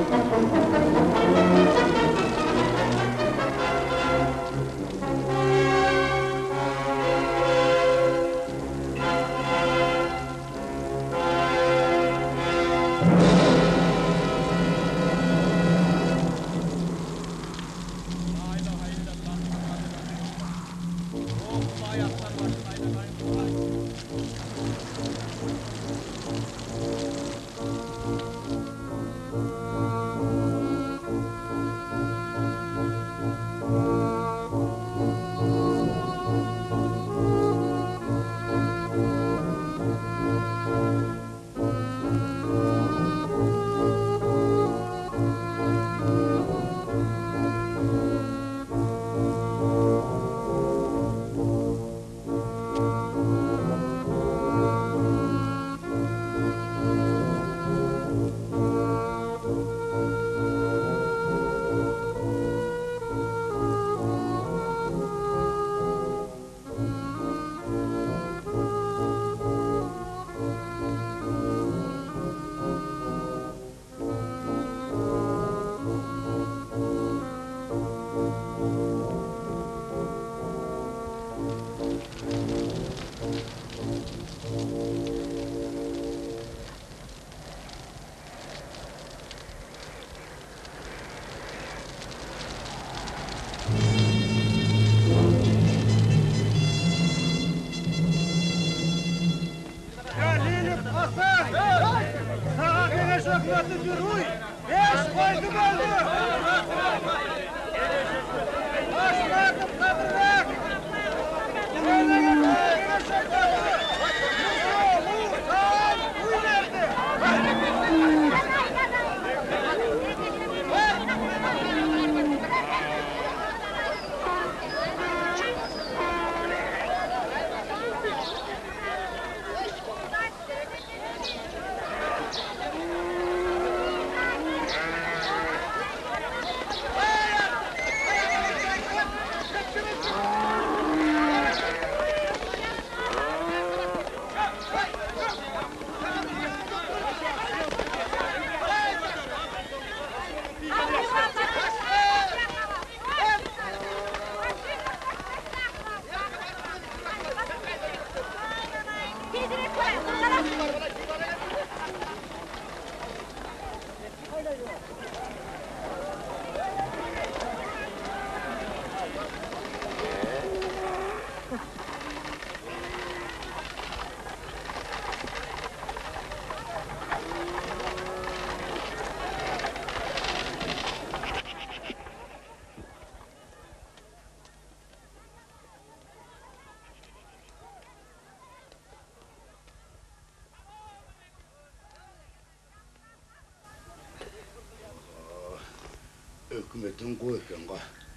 Hükümetin koykenga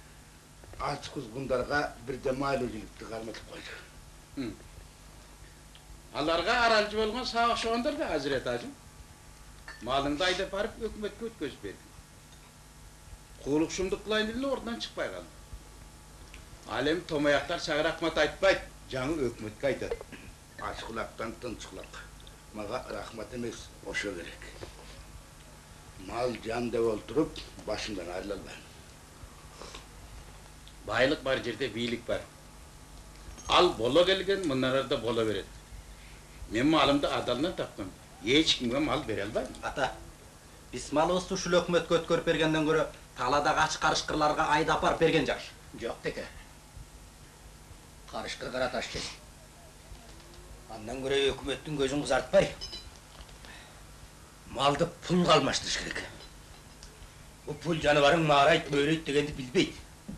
aç kuzgundarga bir de malululuktu karmatıp koydu. Alarga aralcı bolgan sağıkçı ondur da Hazret Hacım. Malını da aydap barıp hükümetke ötközüp berdi. Kuğuluk şumduklayın dilini oradan çıkpay kaldı. Alem tomayaklar çağırakmat aytpayt, canı hükümetke aytad. Aç kulaktan tınç kulak. Maga rahmat emes, oşo gerek. Mal can dev olturup başından ayrılalmayın. Baylık var jerde biyilik var. Al bola gelgen mınarada bola veret. Men malımda adaldan tapmam. Hiç kimge mal bere albayım. Ata, biz malыбызды ушул өкмөткө өткөрүп бергенден көрө таладагы ач карышкырларга айдап барып берген жакшы. Жок теке. Карышкыр кара таш кел. Андан көрө өкмөттүн көзүн кызартпай, малды пулга алмаштырыш керек. Bu pul жаныбарың маарайт, мөөрөйт дегенди билбейт.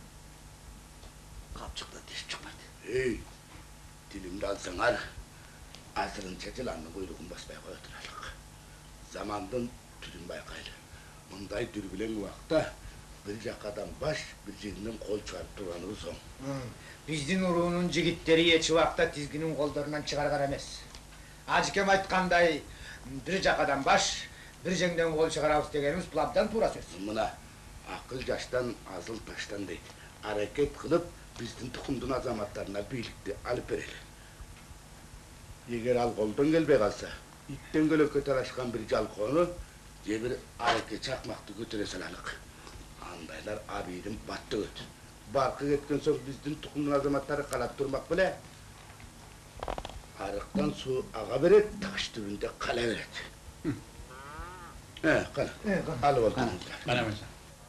Капчыкта тешип чыкпайт. Ey, dilimde alsаңар, asırın çeçilanını kuyruğun basmaya koyatıralıq. Zamandın tüdün baykaylı. Bunday dürbülen vakta bir jakadan baş, bir jerinden kol çıkarıp duranı son. Биздин уруунун жигиттери эч убакта тизгинин колдорунан чыгарган эмес. Ажыкем айткандай, бир жакадан баш, bir жеңден кол чыгарабыз дегенибиз бул абдан туура сөз. Мына акыл жаштан, азыл таштан дейт. Аракет кылып, биздин тукумдун азаматтарына бийликти алып берели. Егер ал колдон келбей калса, иттен көлөккө талашкан bir жалкоону же bir areke çakmaktı götüre salalık. Andaylar abidin battı öt. Barkı etken soň bizdin tukumdun azamatları kalap durmak bile. Arıktan su ağa beret, taş dibinde kala beret. Kala. Alıp oldunuzlar. Bana mesela.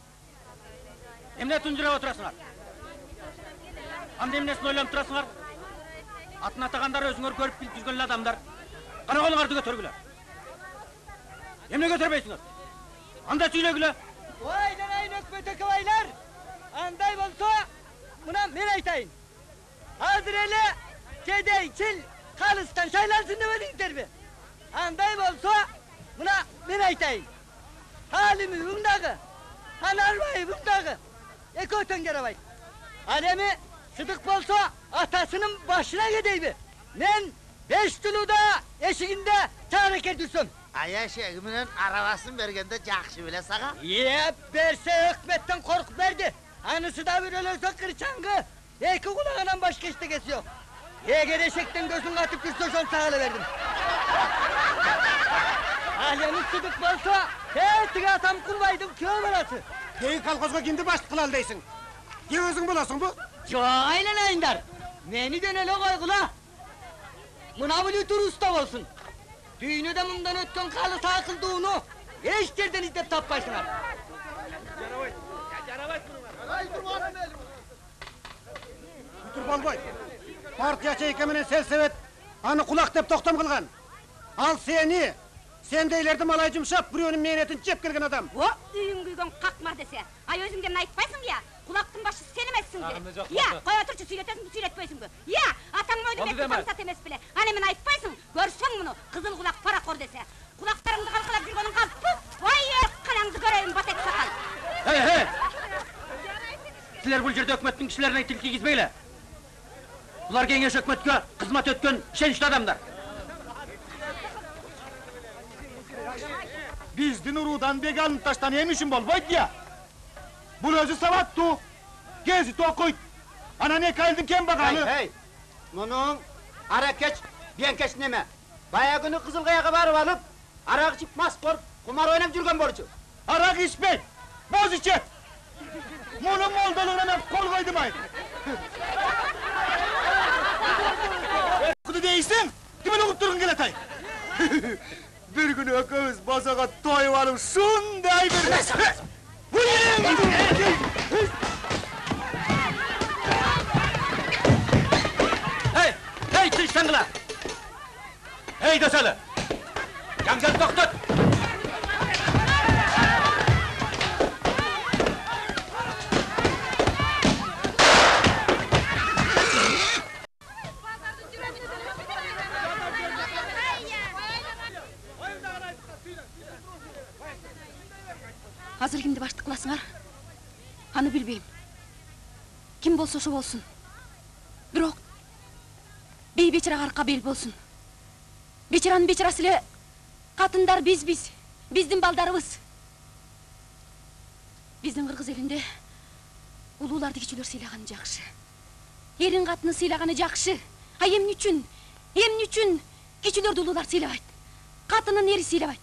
Emne tunjurap oturasыңар? Anda emnesini oylap turasыңар? Атын атагандар өзүңөр көрүп билип жүргөн адамдар. Кана колуңарды көтөргүлө. Эмне көтөрбөйсүңөр? Анда сүйлөгүлө. Vay deneyin ökmetek havaylar! Anday bolsa, buna men aytayın. Hazır ele, kedey, çil, kalıstan şaylansın demedinizler mi? Anday bolsa, buna men aytayın. Halimi bundağı, hanarmayı bundağı, ekoten geravay. Alemi sıdık bolsa, atasının başına gideyim. Men 5 tuluda eşiginde çağırıker düşsün. Aya şegiminin arabasını bergende jakşı bile sağa. Yep, berse hükmetten korkup verdi. Anısı da bir ölöze kırçangı. İki kulağından başka iştekesi yok. Eğer eşekten gözünü atıp düşse son sağlı verdim. Alemin sıdık bolsa, heytiga atam kurbaydım köy balası. Köy kalkozga kimdi başlık kılal deysin? Kim özün bulasın bu? Çok aylanayınlar. Meni dönele koygula. Mına bu lütür usta olsun. Düğünü de bundan ötken kalı takıldığını hiç yerden izlep tappaysınlar. Dur bolboy. Partiya çeykeminin selsevet anı kulak dep toktam kılgan. Al seni, sendeylerdi malay jumşap, bireunun mehnetin jep kelgen adam. O üyün güygen kakma dese, ay özüngden aytpaysyň ya, kulaktın başı sen emessin de. Ya, koy oturçu süýletesin, süýletpeysin de. Ya, ataň öýdüm etdi kamsat emes bile. Hani men aytpaysyň, görseň bunu, kızıl kulak parakor dese. Kulaklarımды kalkalap жүрgönüň kalp, vay kanaňdy göreýin batek sakal. Hey! Sizler bu jerde hökmetniň kişilerine til kiýgizmeýle. Bular kengeş hökmetke hyzmat ötken şençli adamlar. Bizdin urudan began taştan yemişim bolboyt ya. Bul özü savattu. Gezi tokoyt. Ana ne kaldın kem bagalı? Hey! Munun arakeç, biyenkeç neme? Baya günü Kızılkaya'ya barıp alıp, arak içip mast borup, kumar oynap jürgen borçu. Arak içmeyin. Boz içe. Munun moldalığına kol koydum ay. Kudu değilsin. Kimin okup durun gel atay. Bir günü ökümüz basağa toyup alıp şunday bir... Bu yerim! Hey, tırıştandılar! Hey desalı! Janjal toktot! Hazır kimdi başlık kılasыңар? Anı bilbeyim. Kim bolsa şo bolsun. Birok, bey beçara garka bel bolsun. Beçaranın beçarası ile katınдар biz, bizdin baldarыбыз. Bizdin Kırgız elinde ulууларды кичүүлөр сыйлаганы жакшы. Эрин катыны сыйлаганы жакшы. А эмне үчүн кичүүлөрдү улуулар сыйлабайт? Катынын ери сыйлабайт.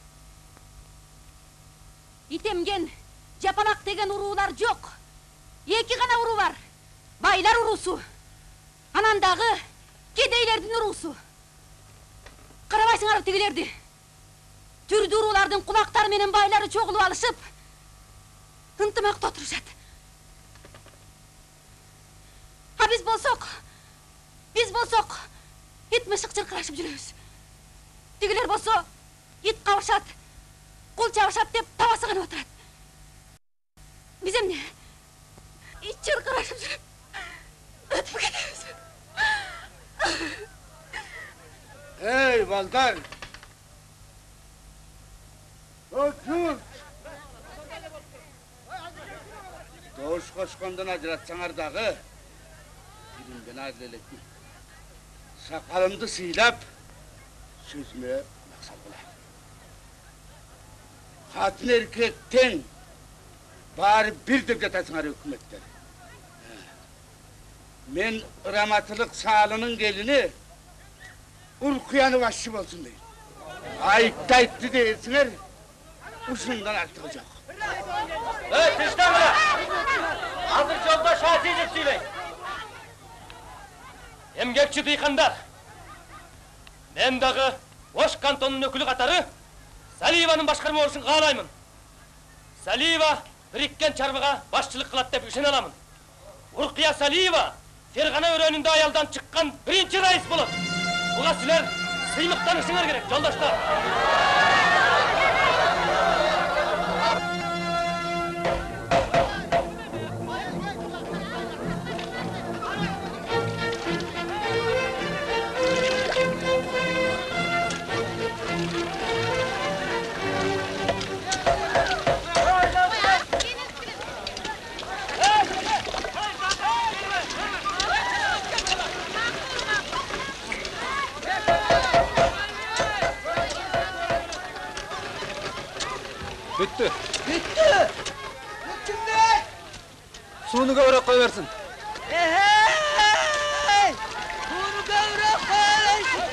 Итемген, жапалак деген уруулар жок. Эки гана уруу бар. Байлар уруусу. Анан дагы кедейлердин уруусу. Карабайсыңар тигилерди. Түрдүү уруулардын кулактары менен байлары чогулуп алышып, ынтымакта отурушат. А биз болсок, ит мышык чыркырашып жүрөбүз. Тигилер болсо, ит кабышат, кул чабышат деп табасы гана отурат. Биз эмне? Ит чыркырашып жүрүп, өтүп кетебиз. Hey baltar! Otur! Doğuş koşkondan ajratsaňar dağı, dilimden azileletmi. Sakalımdı sıylap, sözüme maksat ola. Hatın erkekten bari bir dep jatasyňar hökümetler. Men Ramatılık Sağlı'nın gelini Urkuyanı başçı bolsun deyin. Ayıptı deyilsinler, ушундан артыгы жок. Тиштен бара! Азыр жолда шаатийлик сүйлейт. Эмгекчи дыйкандар. Мен дагы Ош кантонунун өкүлү катары Салиеванын башкарма болушун каалаймын. Салиева бириккен чарбага башчылык кылат деп ишене аламын. Уркия Салиева Фергана өрөөнүндө аялдан чыккан биринчи раис болот. Буга силер сыйлыктанышыңар керек, жолдоштор. Bitti. Bitti. Bitti. Suyunu kavrak koyversin. Hey! Bunu kavrak koyversin.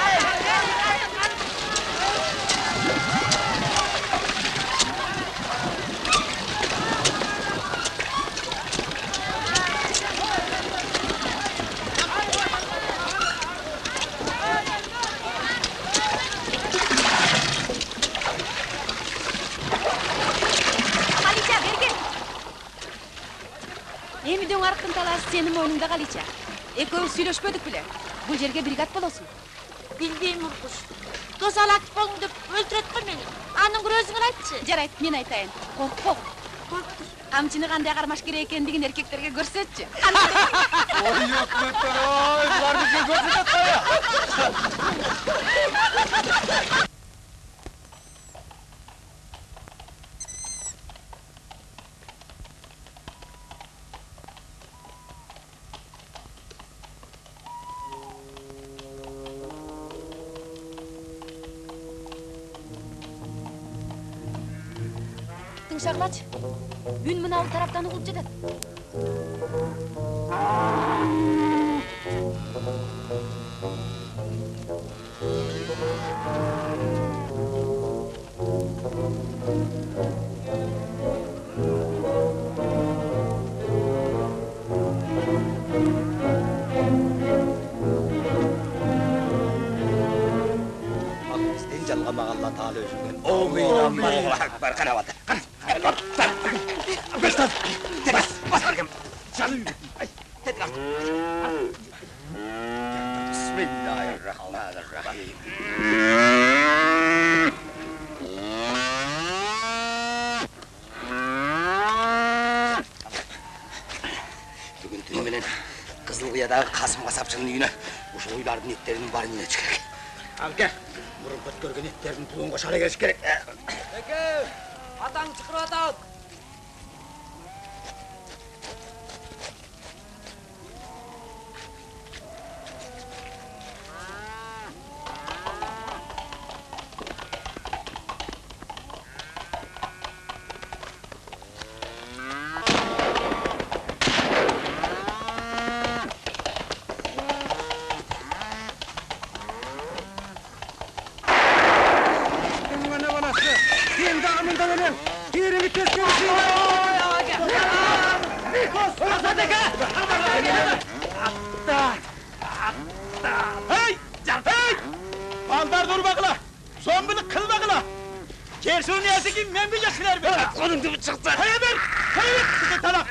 Эмиден арктын талаасы сенин мойнуңда Галича. Экөөбүз сүйлөшпөдүк беле. Бул жерге бригад болосуң. Билбейм Уркуш. Тозалак болуң деп өлтүрөт го мени. Анын күрөзүңөр айтчы. Жарайт, мен айтайын. Коркпогун. Корктур. Камчыны кандай кармаш керек экендигин эркектерге көрсөтчү. Ой, өкмөттөр, ой, булар бизге көрсөтөт кая. Тыңшагылачы. Үн мына бул тараптан угулуп жетет. Bizdен жалгамак Алла Таала өзүнөн. Омин Аллаху акбар. Карабат. Bismillahirrahmanirrahim. Бүгүн түнү менен Кызыл Кыядагы Касым касапчынын үйүнө ушул уйлардын эттеринин баарын ийне керек. Алке, мурун көткөргөн эттердин пулун кошо келиш керек. Эке, атаң чыкырып атат. Balдар dur bakla. Zombilik kıl bakla. Gerçi niyesi ki men bilecekler be. Konum gibi çıktı. Hayır. Bize talak.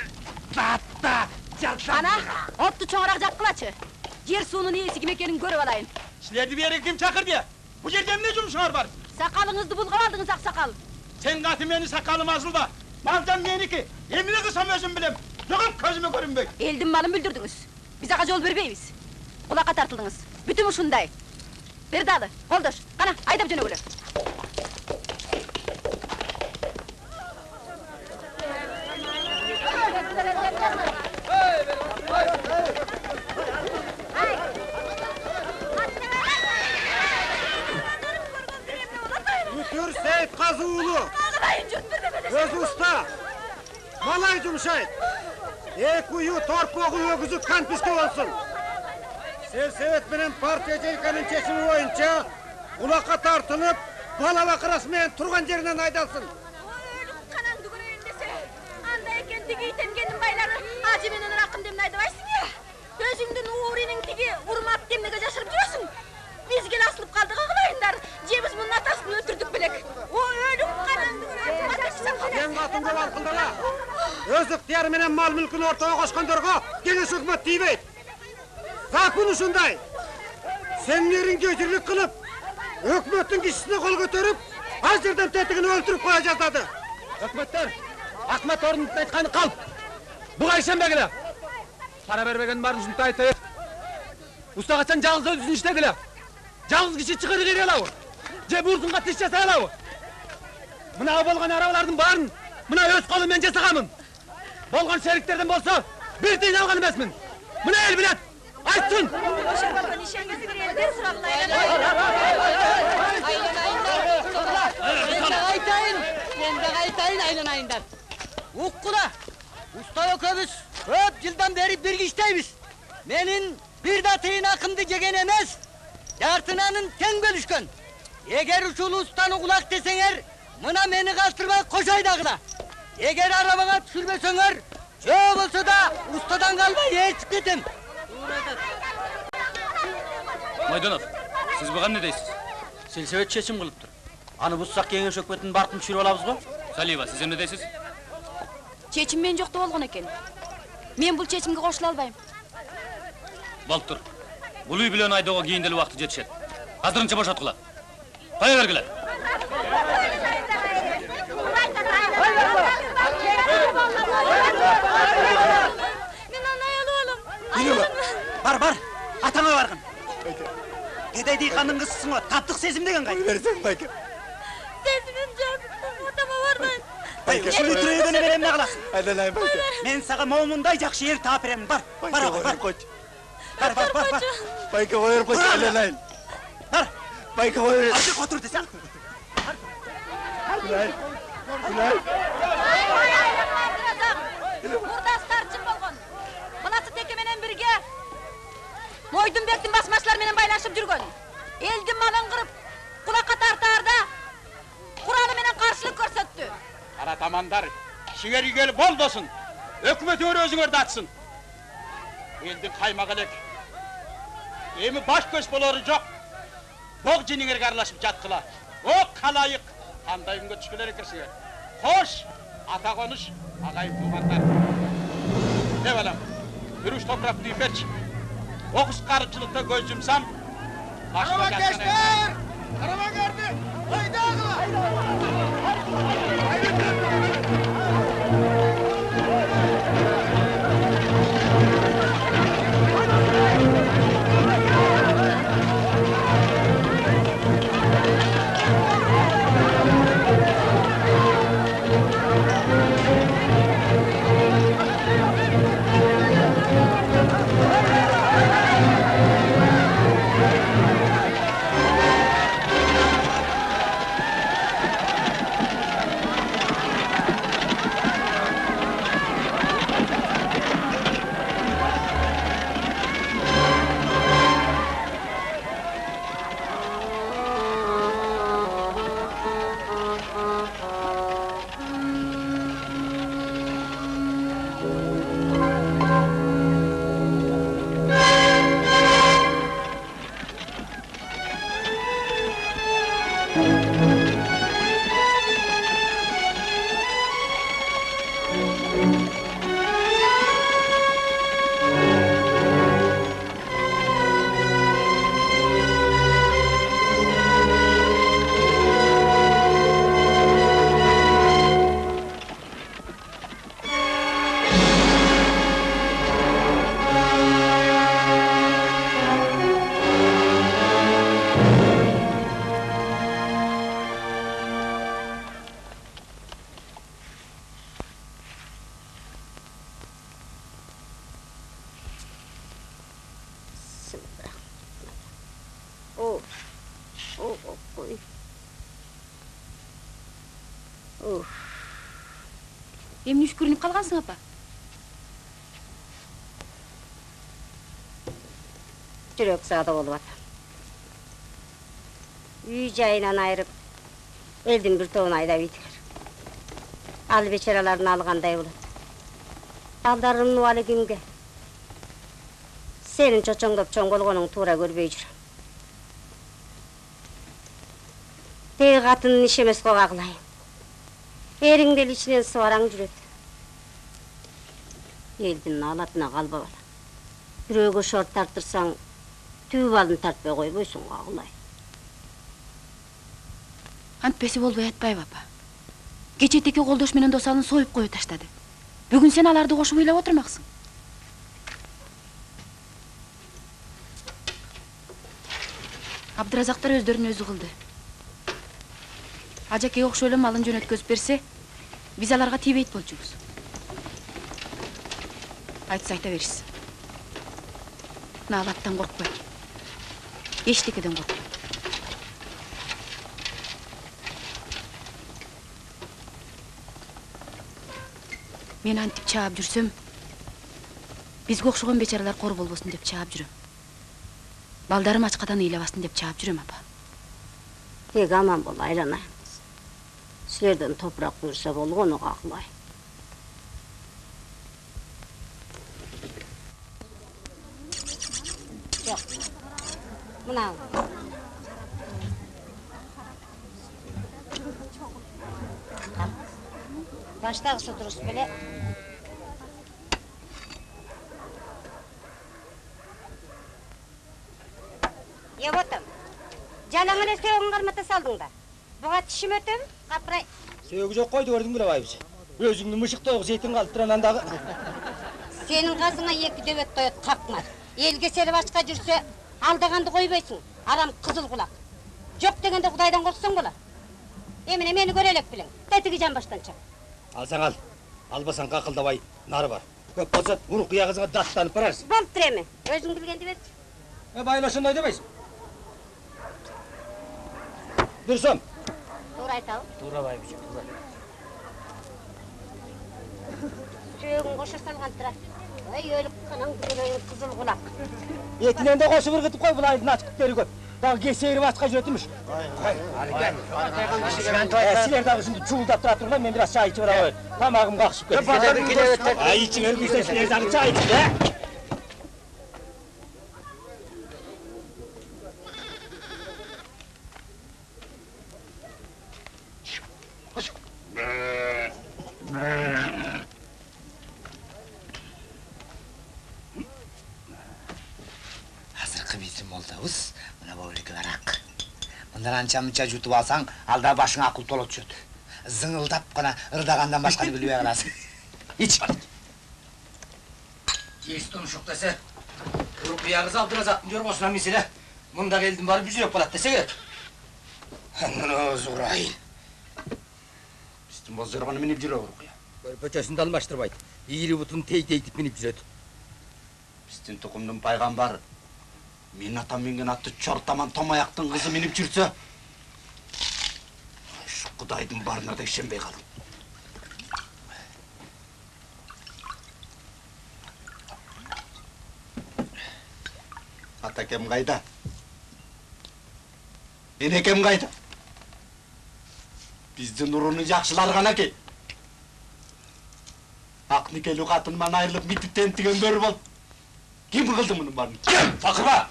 Ana, ottu çoğarak jakkılaçı. Yer suunun iyisi kim ekenin görüp alayın. Sizlerdi bir yere kim çakır diye. Bu yerde ne cümüşler var? Sakalınızdı bulgap aldınız aksakal. Sen katı beni sakalım azılda. Malcan meniki. Emine kısam özüm bilem. Yok gözüme görünbek. Eldin malın büldürdünüz. Biz ağa yol verbeyiz. Kulaka tartıldınız. Bütün uşunday. Bir dalı, koldur. Kana, aydap jönö gülü. Mütür Seyit Kazıoğlu. Öz usta. Malay cumşayt. Ek uyu torpoğu ögüzü kanpiske olsun. Selsevet menen partiya jelkanın çeşimi boyunca kulakka tartılıp бала бақырасымен тұрған жерінен айдалсын. Өлік қанаңды көрейін десе, анда екен тігі итенгенің байлары ажы менен рақым демін айдабайсың я. Өзіңдің уырының тігі ұрмап демнеге жашырып жүресің. Бізге асылып қалдыға қылайындар. Жебіз мұның атасын өлтірдік білек. О, өлік қанаңды көрейін. Сен қатыңды балқылдыға. Өз ықтиярыменен мал мүлкін ортаға қосқандарға кеңес үкімет дейбейді. Закон ұшындай. Сенлерін көзірлік қылып, өкіметтің кішісіне қол көтеріп, аз жерден тетігін өлтіріп қоя жаздады. Өкіметтер, Ахмет орындың айтқаны қалып. Бұға ішен бәгілі. Пара бермеген барын жүнті айтты. Ұстағачан жалғыз өзін іштеділі. Жалғыз кіші шығыры қері алауы. Же бұрзынға тіс жасай алауы. Мұна болған арабалардың барын, мұна өз қолымен жасағамын. Болған шеріктерден болса, бір дейін алған емесмін. Мұна ел білет, айтсын! Ошар болған ішеңіз бір елдер сұрағылайды. Айтайын, айланайындар. Уққыла, ұстай өкөбіз, көп жылдан бері бірге іштейбіз. Менің бір да тиын ақымды жеген емес, жартынанын тең бөлішкен. Егер ұшулы ұстаны құлақ десеңер, мұна мені қалтырмай қошайдағыла. Егер арабаға түсірмесеңер, жөө болса да ұстадан қалмай ешіп кетем. Майданов, сіз бұған не дейсіз? Селсебет шешім қылып тұр. Аны бұссақ кеңеш өкметін бартын түсіріп алабыз ба? Салиева, сіз не дейсіз? Чечим мен жоқта болған екен. Мен бұл чечимге қосыла албайым. Болып тұр. Бұл үй білен айдауға кейінделі уақыты жетішеді. Қазірінше бошатқыла. Қая бергіле. Мен анайыл олым. Бар, атаңа барғын. Кедей дейқанның қысысың о, таптық сезім деген қай? Берсең, байке. Сезімім жоқ, атама бармайын. Байке, шүлі түрегені берем не қыласың? Айналайын, байке. Мен саға момындай жақшы ер тап беремін, бар. Бар, бар. Байке, ойыр қоч, айналайын. Бар. Байке, ойыр. Азық отыр десең. Құрдастарчым болған. Бұнасы текеменен бірге Мойдынбектің басмашыларменен байланышып жүрген. Елді малын қырып, құлаққа тартарда құралыменен қарсылық көрсетті. Қара тамандар, ішіңер үйгелі бол досын. Өкімет өр өзіңерді атсын. Елдің қаймақ әлек. Емі баш көз болары жоқ. Боқ женіңерге аралашып жатқыла. О, қалайық. Қандай күнге түшкілері кірсіңер. Қош, ата қоныш, ағайын туғандар. Не балам, бір үш топырақ дүйперші. Оқыс қарықшылықта көз жұмсам, башыма жатқан Қарама көрді! Ойдағыла! Емне үшкірініп қалғансың, апа? Жүрек сағада болып ата. Үй жайынан айырып, Elдің бір тоғын айдап етер. Ал бечараларын алғандай болады. Балдарымның уалы кімге? Сенің чочоңдап чоң болғаның тура көрбей жүр. Тегі қатынын ішемес қоғағылайын. Еріңдел ішінен суараң жүреді. Елдің алатына қалба бала. Үрегі шорт тартырсаң, түйіп алдын тартпай қойбойсың қағылай. Антпесі болбай атпай, бапа. Кечетеки қолдош менен досалын сойып қойы таштады. Бүгін сен аларды қошып ойлап отырмақсың. Абдыразақтар өздерін өзі қылды. Ажаке оқшойлы малын жөнөткөзүп берсе, біз аларға тибейт болчубуз. Айтса айта берсіз. Налаттан қорқпай. Ештекеден қорқпай. Мен антип чаап жүрсөм, бизге окшогон бечаралар кор болбосун деп чаап жүрөм. Балдарым ачкадан ыйлабасын деп чаап жүрөм, апа. Тек аман бол, айланайбыз. Силерден топурак буйрса болгону какылай. Жок. Мына. Баштагысы дурус беле. Еботым. Жалаң эле сөөгүн кармата салдың да. Буга тишим өтөм, капырай. Сөөгү жок койду, көрдүң беле байбыз. Өзүңдүн мышыктоогу жетин калып туран андагы. Сенин казыңа эки дөбөт тоет какмар. Элге серип ачка жүрсө, алдаганды койбойсуң. Арам кызыл кулак. Жок дегенде Кудайдан корксоң болот. Эмне мени көрө элек билең. Тетиги жамбаштан чык. Алсаң ал. Албасаң какылдабай нары бар. Көп болсо урук кыягызыңа даттанып барарсың. Болуптур эми. Өзүң билгенди бет. Байла ошондой дебейсиң. Дурсам. Туура айтабы? Туура байбыз, туура. Сөөгүн кошо салган тура. Ой, өлүп канаң көрөйүн кызыл кулак. Этинен де кошуп ыргытып кой, бул айдын ачкыптери көп. Дагы кесейирип ачка жүрөтүмүш. Силер дагы ушинтип чуулдап тура тургула, мен бир аз чай ичип барам. Тамагым какшып кетти. Ай, ичиңер күйсө силер дагы чай ичип, Азыркы биздин молдобуз мына бөлүкү арак. Мындан анча-мынча жутуп алсаң, алда башыңа акыл толот түшөт. Зыңылдап гана ырдагандан башканы билбей каласың. Ич. Жестон ушук десе, урук биягыз Абдыразактын жоргосуна миселе. Мында келдим барып жүзүрөп калат десе керек. Мына зурайын. Биздин бозоргону минип жүрөк урук. Көрпөчөсүндө алмаштырбайт. Ийри бутун тей-тейтип минип жүрөт. Биздин тукумдун пайгамбары мен атам минген атты чортаман томаяктын кызы минип жүрсө, ушу Кудайдын барына да ишенбей калдым. Атакем кайда? Энекем кайда? Биздин урунун жакшылары гана экен. Ак никелүү катыныман айрылып митип тентиген бөр болуп. Ким кылды мунун баарын? Акырба!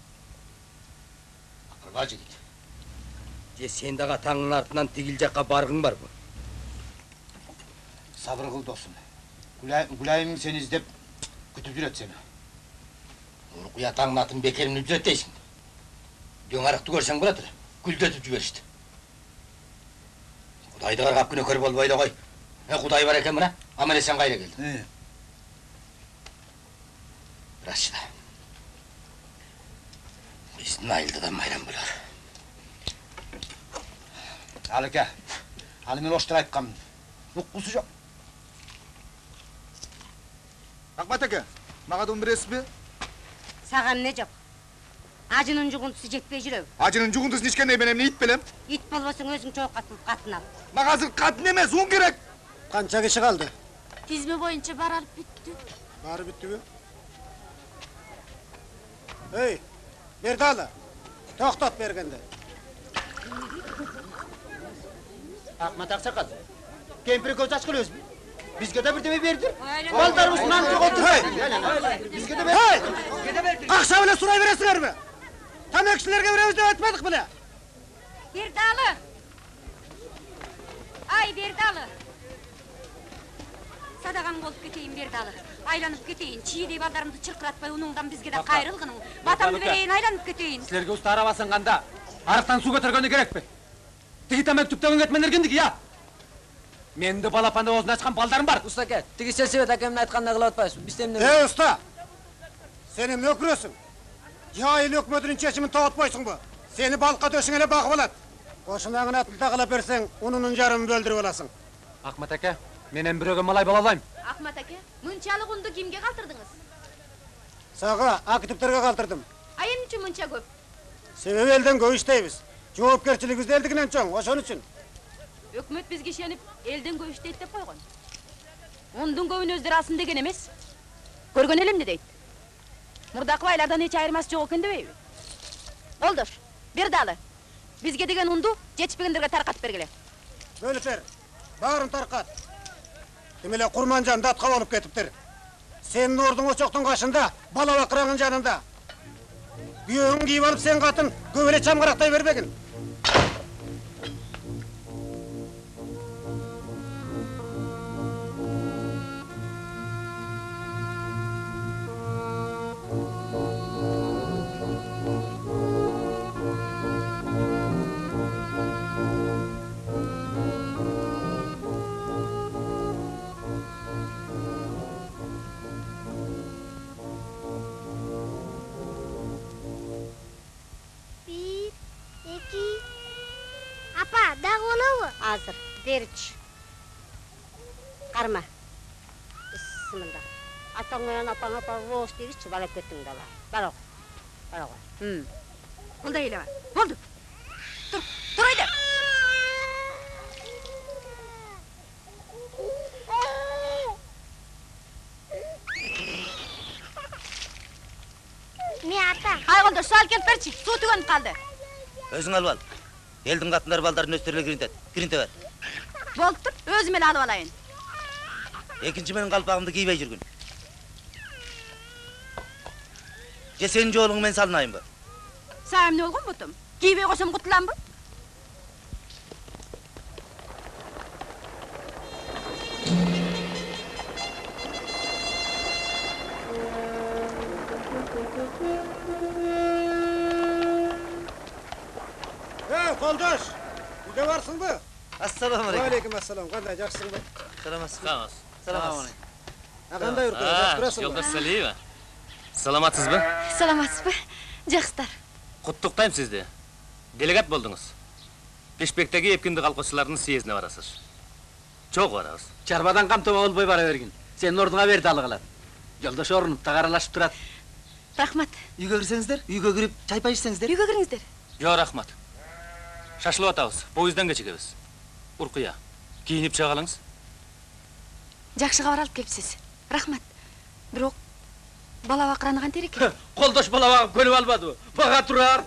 Акырба жигит. Же сен дагы атаңдын артынан тигил жакка баргың барбы? Сабыр кыл досум. Гүлайым сени издеп күтүп жүрөт сени. Урук атаңдын атын бекерин үзөт дейсиң. Дөңарыкты көрсөң болот эле. Гүлдөтүп жиберишти. Кудайды каргап күнөкөр болбойду кой. Кудай бар экен мына. Аман эсен кайра келди. Рашида. Биздин айылда майрам болор. Алыка, аны мен оштур айткам. Уккусу жок. Рахмат ака, мага да бересизби? Сага эмне жок? Ажынын жугунтусу жетпей жүрөбү? Ажынын жугунтусун ичкенде мен эмне ит белем? Ит болбосоң өзүң чоок катын ал. Мага азыр катын эмес, ун керек. Канча киши калды? Тизме боюнча баралып бүттү. Бары бүттүбү? Эй, Бердалы, токтот бергенде. Ahmet Aksakal. Kempiri göz açkıl özbü. Bizge de bir deme verdir. Baldarımız namcı oldu. Bizge de verdir. Hey! Akşam öyle suray veresinler mi? Tam ekşilerge veremiz de ötmedik bile. Berdalı. Ay Berdalı. Sadağan bolup keteyim Berdalı. Aylanıp keteyim. Çiğdey baldarımды çırkıratpay unundan bizge de kayrılgının. Batamды vereyim aylanıp keteyim. Sizlerge usta arabasın kanda. Arıqtan su götürgönde gerek mi? Tigi tamek tüptөгөн ketmenler kendiki ya. Menде балапанда озун ачкан балдарым бар. Usta ket, tigi Selsebet akemnin aytkanına kılıp atpaysın. Biz temden... Usta! Senin ökürüyorsun. Cahil ökmödünün çeşimin tağıtpaysın bu. Seni balqa döşüngene bakıp alat. Koşunağın atını takılıp versen, ununun jarımı böldürüp olasın. Ahmet aka, menen biröge malay bola alayım. Ahmet aka, mınçalık undu kimge kaldırdınız? Sağa, akitiplerge kaldırdım. Ayın üçün mınça köp? Sebebi elden köp işteybiz. Жоопкерчилигибизди элдигинен чоң, ошон үчүн. Өкмөт бизге ишенип, элден көбүштейт деп койгон. Ондун көбүн өздөрү алсын деген эмес. Көргөн элем дейт. Мурдакы байлардан эч айырмасы жок экен дебейби? Болдош, Бердалы. Бизге деген унду жетишпегендерге таркатып бергиле. Бөлүп бер. Баарын таркат. Демеле Курманжан датка болуп кетиптир. Сенин ордуң очоктун кашында, бала бакыраңын жанында. Күйөөңүн кийип алып сен катын көбөле чамгарактай бербегин. Hazır, derç. Karma. Bismillah. Atang menan apang roos diri coba ketting dala. Balok. Balok. Oldu eyle var. Oldu. Dur haydi. Ne ata? Hay oldu, sal kelip berçi. Su tügönüp kaldı. Özüң alып ал. Элдин катындары балдарын өстөрүлө киринте бер. Болуп тур, өзүм эле алып алайын. Экинчи менин калпагымды кийбей жүргүн. Же сенин жолуңу мен салынайынбы? Сага эмне болгон бутум? Кийбей койсом кутуламбы? Koldoş, uyda varsın mı? Assalamu aleykum. Aleyküm assalam, qanday, жақсысың ба? Саламатсыз. Саламатсыз. Қандай үркін, жақсы тұрасың ба? Жолдас Салиева. Саламатсыз ба? Саламатсыз ба? Жақсылар. Құттықтаймын сізді. Делегат болдыңыз. Бешбектегі епкінді қалқошыларының съезіне барасыз. Çok барасыз. Чарбадан қамтыма болбой бара берген. Сенің ордыңа берді алғылар. Жолдаш орынып, тағаралашып тұрады. Рахмат. Үйге кірсеңіздер, үйге кіріп, чай пай ішсеңіздер. Үйге кіріңіздер. Жоқ, рахмат. Шашылып атабыз, поездан кечигебиз. Уркуя, кийинип чыга калыңыз. Жакшы кабар алып келипсиз. Рахмат. Бирок бала бакыраны кантер экен? Колдош бала багып көнүп албады. Бага турар.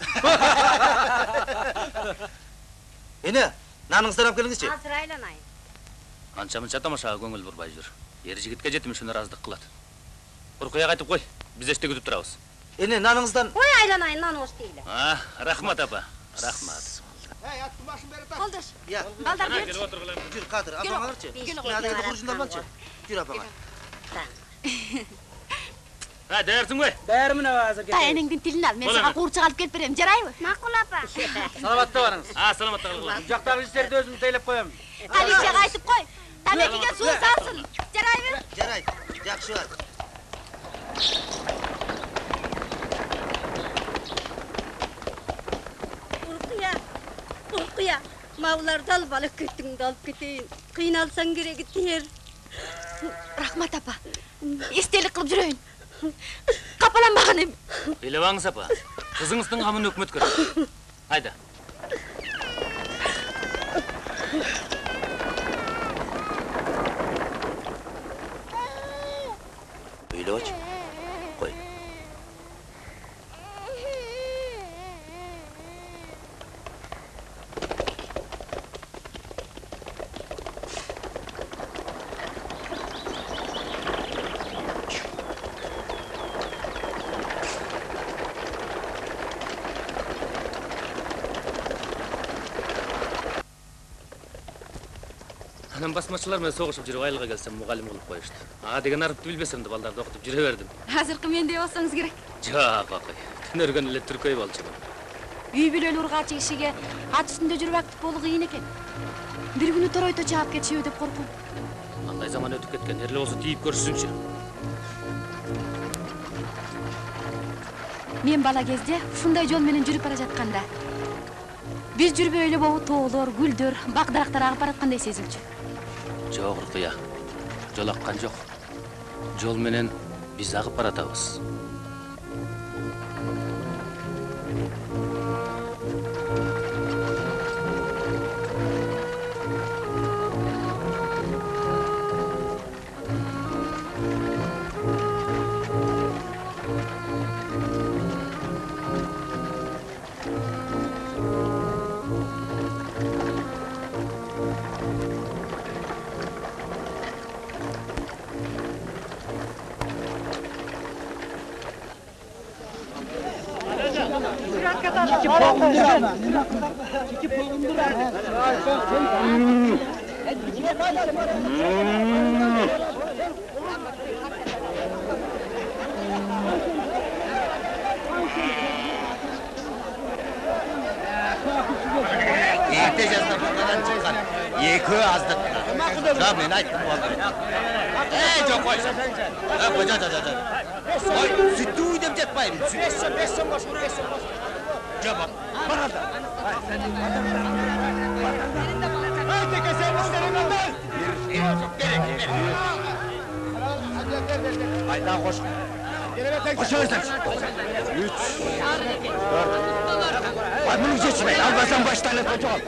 Эне, наныңыздан алып келиңизчи. Азыр айланайын. Анча-мынча тамашага көңүл бурбай жүр. Эр жигитке жетим үчүн ыраазычтык кылат. Уркуя кайтып кой, биз эште күтүп турабыз. Эне, наныңыздан... Ой, айланайын, наны ош дейли. Рахмат апа, рахмат. Эй, аттың башын беріп Колдош. Я. Балдар берчи. Жүр, Кадыр, апаңа барчы. Мынадагы хуржундан балчы. Жүр апаңа. Дээрсиң бе? Дээрмін азыр кетейін. Тайыныңдын тилин ал, мен сага куурчак алып келип берем, жарайбы? Макул апа. Саламатта барыңыз. Саламатта калыңыз. Жақтағы істерді өзім тейлеп қоям. Алишага айтып кой. Тамекиге суу салсын. Жарайбы? Жарай, жакшы бар. Urkuya, mavlarda alıp alıp kettingdi alıp keteyim. Kıynalsan gereki ter. Рахмат апа. Эстелик кылып жүрөйүн. Капаланбаган эми. Ыйлабаңыз апа. Кызыңыздын камын өкмөт көрөт. Айда. Ыйлабачы. Кой. Анан басмачылар менен согушуп жүрүп айылга келсем мугалим кылып коюшту. Ага деген арыпты билбесем да балдарды окутуп жүрө бердим. Азыркы мендей болсоңуз керек. Жок, акый. Түнөргөн эле түркөй болчумун. Үй бүлөлүү ургаачы кишиге ат үстүндө жүрүп актып болуу кыйын экен. Бир күнү торойто чаап кетишеби деп коркум. Андай заман өтүп кеткен. Эрле болсо тийип көрүшсүнчү. Мен бала кезде ушундай жол менен жүрүп бара жатканда биз жүрбөй эле болуп тоолор, гүлдөр, бак-дарактар агып бараткандай сезилчү. Жок, Уркуя. Жол аккан жок. Жол менен биз агып баратабыз. Erте жазда buradan çıkan. Екі аздық. Жа, мен айттым болды. Жоқ қой. Ой, сүтті үй деп жатпайым. Бес сом бош, Жа, барады. Айтеке сен істерің Айта қош. Қошыңыздар. 3, 4. Ay bunu geçmeyin. Almazsan başlarına kocaman.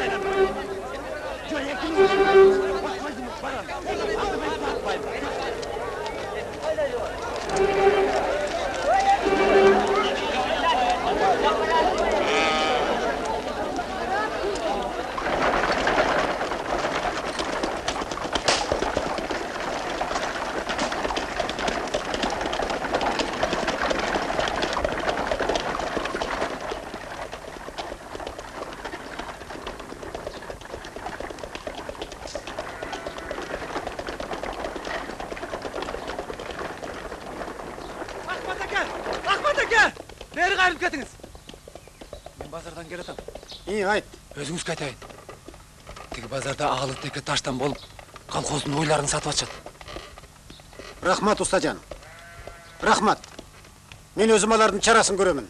Beri qayırıp ketiniz. Men bazardan kelatam. İyi, ayt. Özüңүзгө айтайын. Тиги базарда ағылы теке таштан болып, колхоздун ойларын сатып атышат. Рахмат, Устажан. Рахмат. Мен өзім алардың чарасын көремін.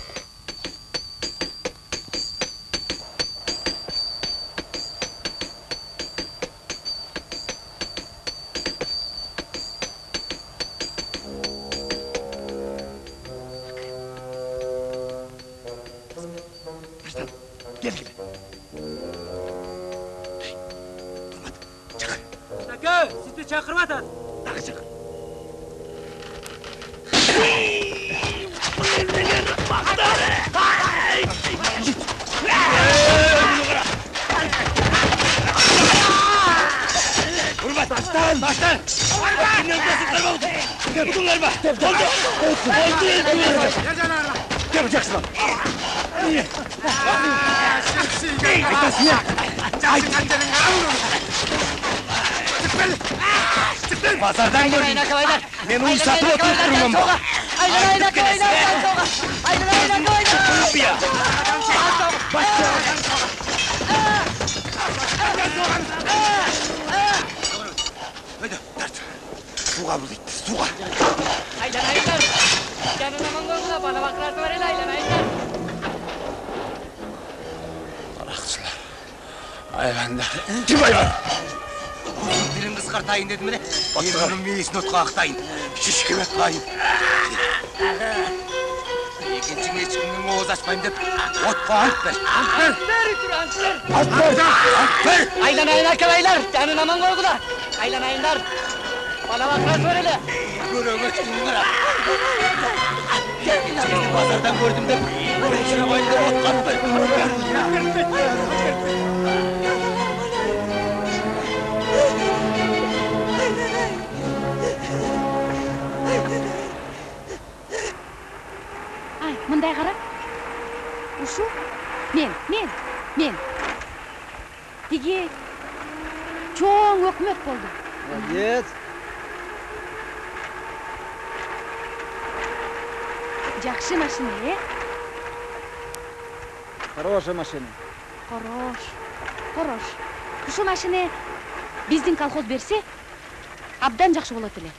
Sizde çakırma atın. Дағы чакыр. Urbat, taştan! Taştan! Kimden öldürsün karma oldu? Budun karma! Oldu! Ne yapacaksın lan? Aytasın ya! Pazardan gördüm. Ben onu satıp oturtturum ama. Aynen akılaylar. Ya! Başla! Hadi, dert. Suğa bulaydı, suğa. Aylanaylar. Canına mangolda bana bakrat var el aylanaylar. Arakçılar. Hayvanlar. Kim hayvan? Dilim kıskartayın dedim mi? Yeğenin meyesini otqa aqtayın. Şişkime kılayın. Ekinçin echkinin oğuz açmayın dep, otqa ant ver. Ant ver! Aylanayın akılaylar. Canına mangolda. Aylanaylar. Bana bakrat var el. Göröğün öçkünün kıra. Ekinçini pazardan gördüm dep, içine koyun dep otqa ant ver. Ay, mындай кара. Ушу мен. Тиги чоң өкмөт болду. Молодец. Жакшы машина, Хорошая машина. Хорош. Ушу машина биздин колхоз берсе, абдан жакшы болот эле.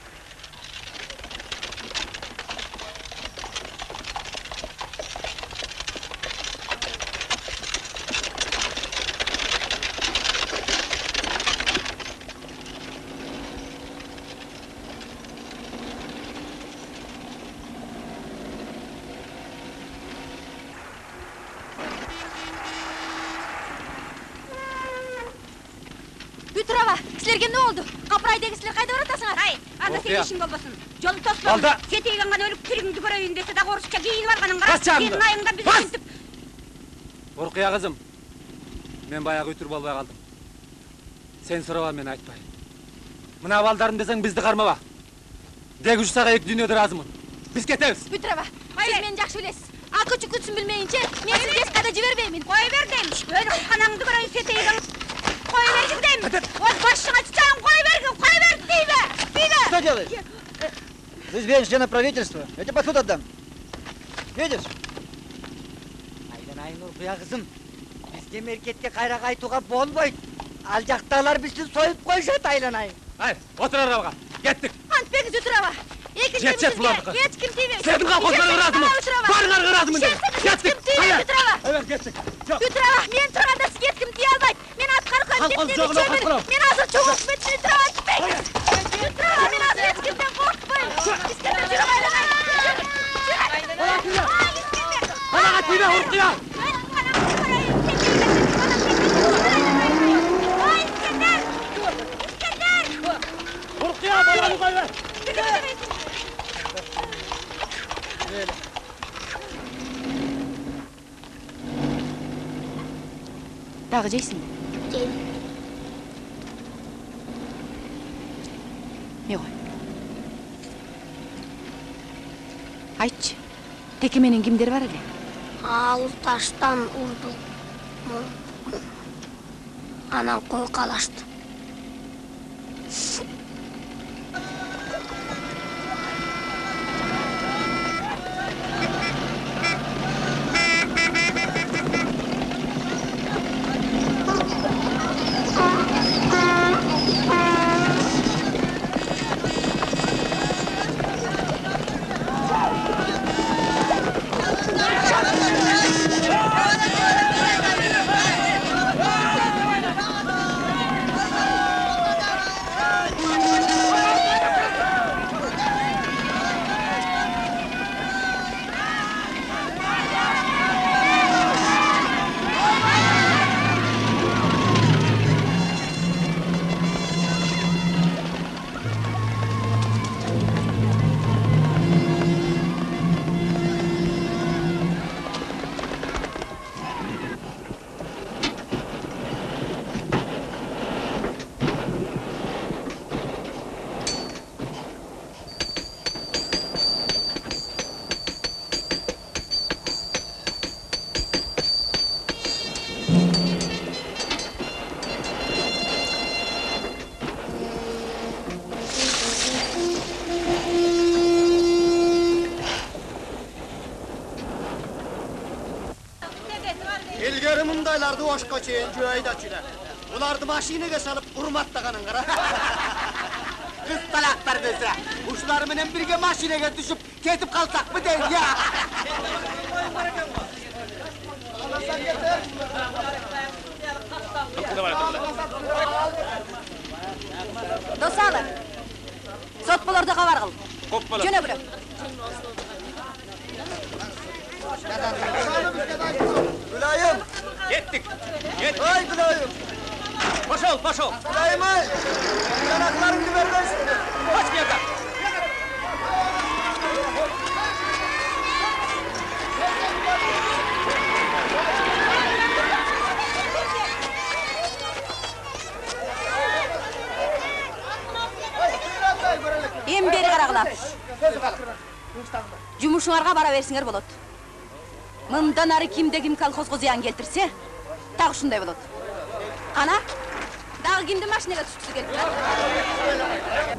Бүтүрава, силерге эмне болду? Капырайдагы силер кайда баратасыңар? Ай, анда сенин ишиң болбосун. Жолу тоскон. Сетей канган өлүк тиригиңди көрөйүн десе дагы орусча кийинип алганың кара. Сенин айыңда биз антип. Уркуя кызым. Мен баягы үтүр болбой калдым. Сен сураба, мен айтпай. Мына балдарым десең бизди кармаба. Деги ушсага эки дүйнөдө ыраазымын. Биз кетебиз. Бүтүрава, сиз мени жакшы билесиз. Акы-чукутсун билмейинче, мен сизди эч кайда жибербеймин. Кой бер дейм. Өлүк канаңды көрөйүн сетейдин. Кой бергин дейм. Вот башыңа чычагым кой бер дейбе. Что делаешь? Ты изменишь члена правительства. Я тебе под суд отдам. Видишь? Айдан Уркуя кызым. Бизге мемлекетке кайра кайтууга болбойт. Ал жактагылар бизди союп коюшат, айланайын. Ай, отур арабага. Кеттик. Антпегиз Бүтүрава. Жетет булардыка. Эч ким тийбейт. Сендин колхозуңа ыраазымын. Барыңарга ыраазымын. Кеттик. Бүтүрава, кеттик. Бүтүрава, мен турганда сизге эч ким тие албайт. Мен аткарып Колхоз мен азыр чоң өкмөт Бүтүрава айтпайм. Бүтүрава, мен азыр эч кимден коркпойм. Искендер жүрүп айланайын. Анага тийбе, Уркуя. Уркуя, баланы кой бер. Дагы жейсиңби? Жейм. Мей кой. Айтчы, теке менен кимдер бар эле? Ал таштан урду. Анан кой калашты. Ilgari mundaylardı oşqa çeyin jöydaçılar. Ulardı maşinaga salıp urmattagaның qara. Kız talaqtar dese, uşlar menen birge maşinaga düşüp ketip kalsak mı deyin ya? Dosalar. Sot bolorda kabar kıl. Jönö bürö. Gülayım. Kettik. Ay Gülayım. Пошел, пошел. Gülayım ay. Yanaklarını vermesin. Kaç bir yaka. Em beri karagılar. Жумушуңарга бара берсиңер болот. Мындан ары кимде ким колхозго зыян келтирсе, так ушундай болот. Кана, да Дағы кимди машинага түшкүсү келип?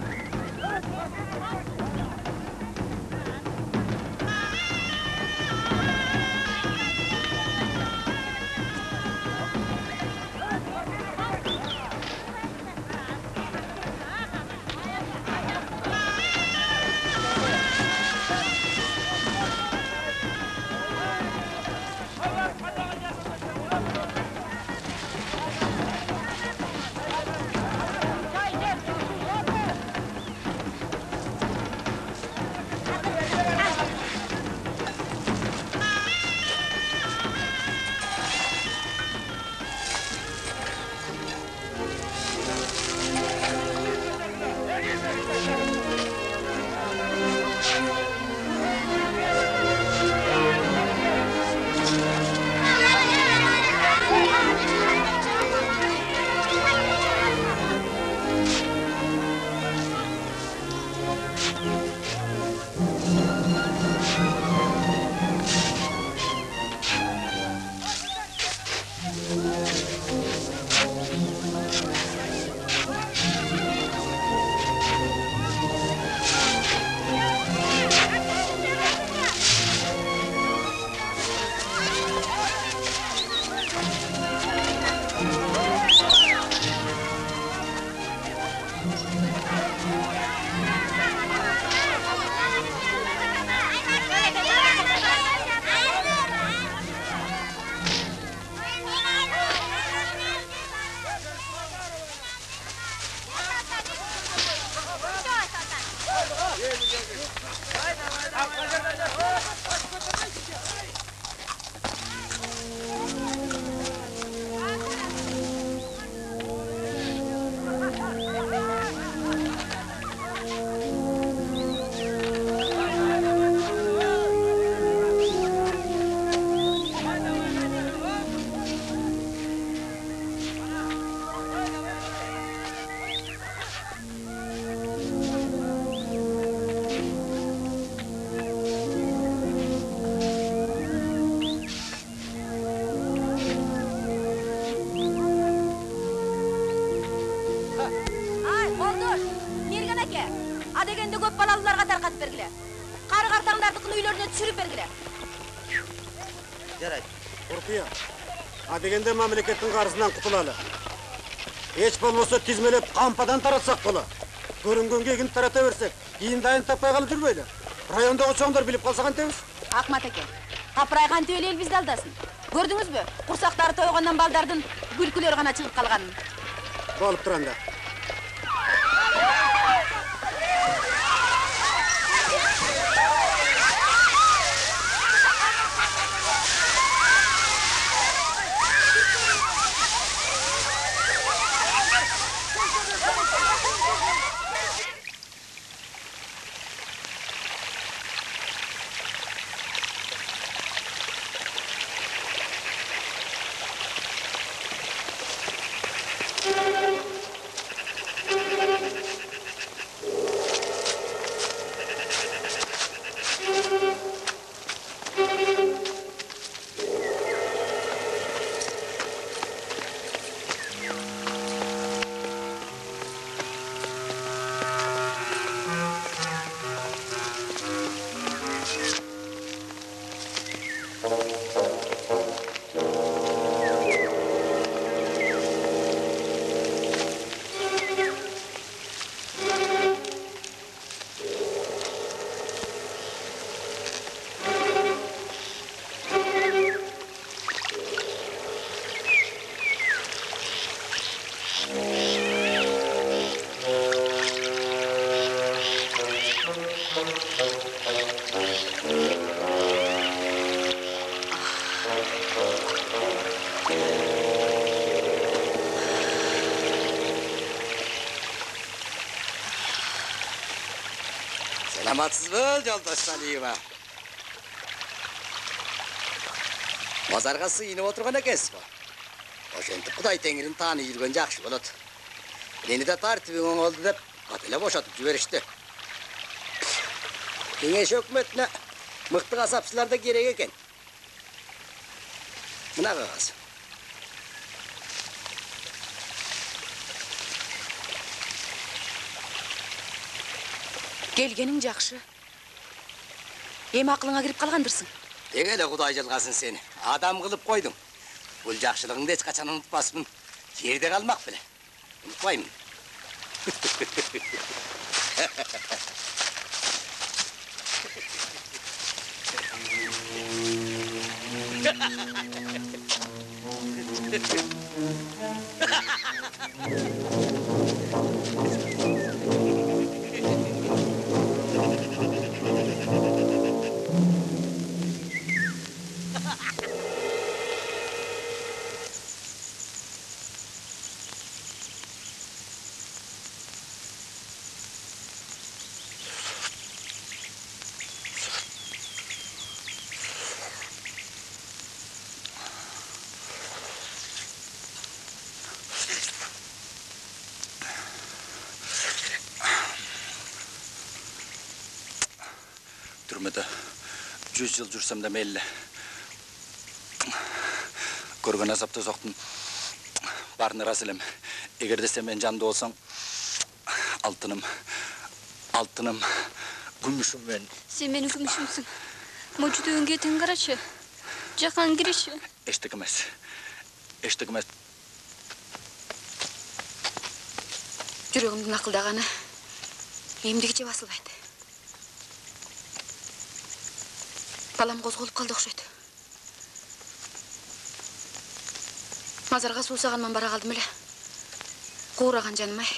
Адегенде көп балалыларға тарқатып бергіле. Қары қартаңдардықын үйлеріне түсіріп бергіле. Жарайды. Ұрқия, адегенде мемлекеттің қарызынан құтылалы. Еш болмаса тизмелеп қампадан таратсақ бола. Көрінгенге егін тарата берсек, кейін дайын таппай қалып жүрмейлі. Райондағы чоңдар біліп қалсаған теміз. Ақмат екен, қапырайған төйлі ел бізді алдасын. Көрдіңіз бе? Құрсақтары тойғаннан балдардың күлкілер ғана шығып қалғанын. Болып тұранда. Саламатсыз бол, жолдаш Салиева. Мазарға сыйынып отырған екенсіз ба? Ошентип Құдай теңірін таны жүрген жақшы болады. Мені де тартыбың оңолды деп, қателеп бошатып жіберішті. Кеңеш өкіметіне мықты қасапшылар да керек екен. Мына қағаз. Келгенің жақшы. Эми акылыңа кирип калгандырсың. Деге эле Кудай жылгасын сени. Адам кылып койдуң. Бул жакшылыгыңды эч качан унутпаспын. Жерде калмак беле. Унутпаймын. Türmede 100 yıl jursam da meyli. Көрген азапты соқтым. Барыны рас елем. Егер де сен мен жанды болсаң, алтыным, күмішім мен. Сен менің күмішімсің. Мочудуңге тең қарашы. Жақан кіріші. Eştik емес. Жүрегімдің ақылдағаны емдігіше басылбайды. Балам қозғолып қалды ұқшайды. Мазарға суысағанман бара қалдым еле. Қуыраған жаным-ай.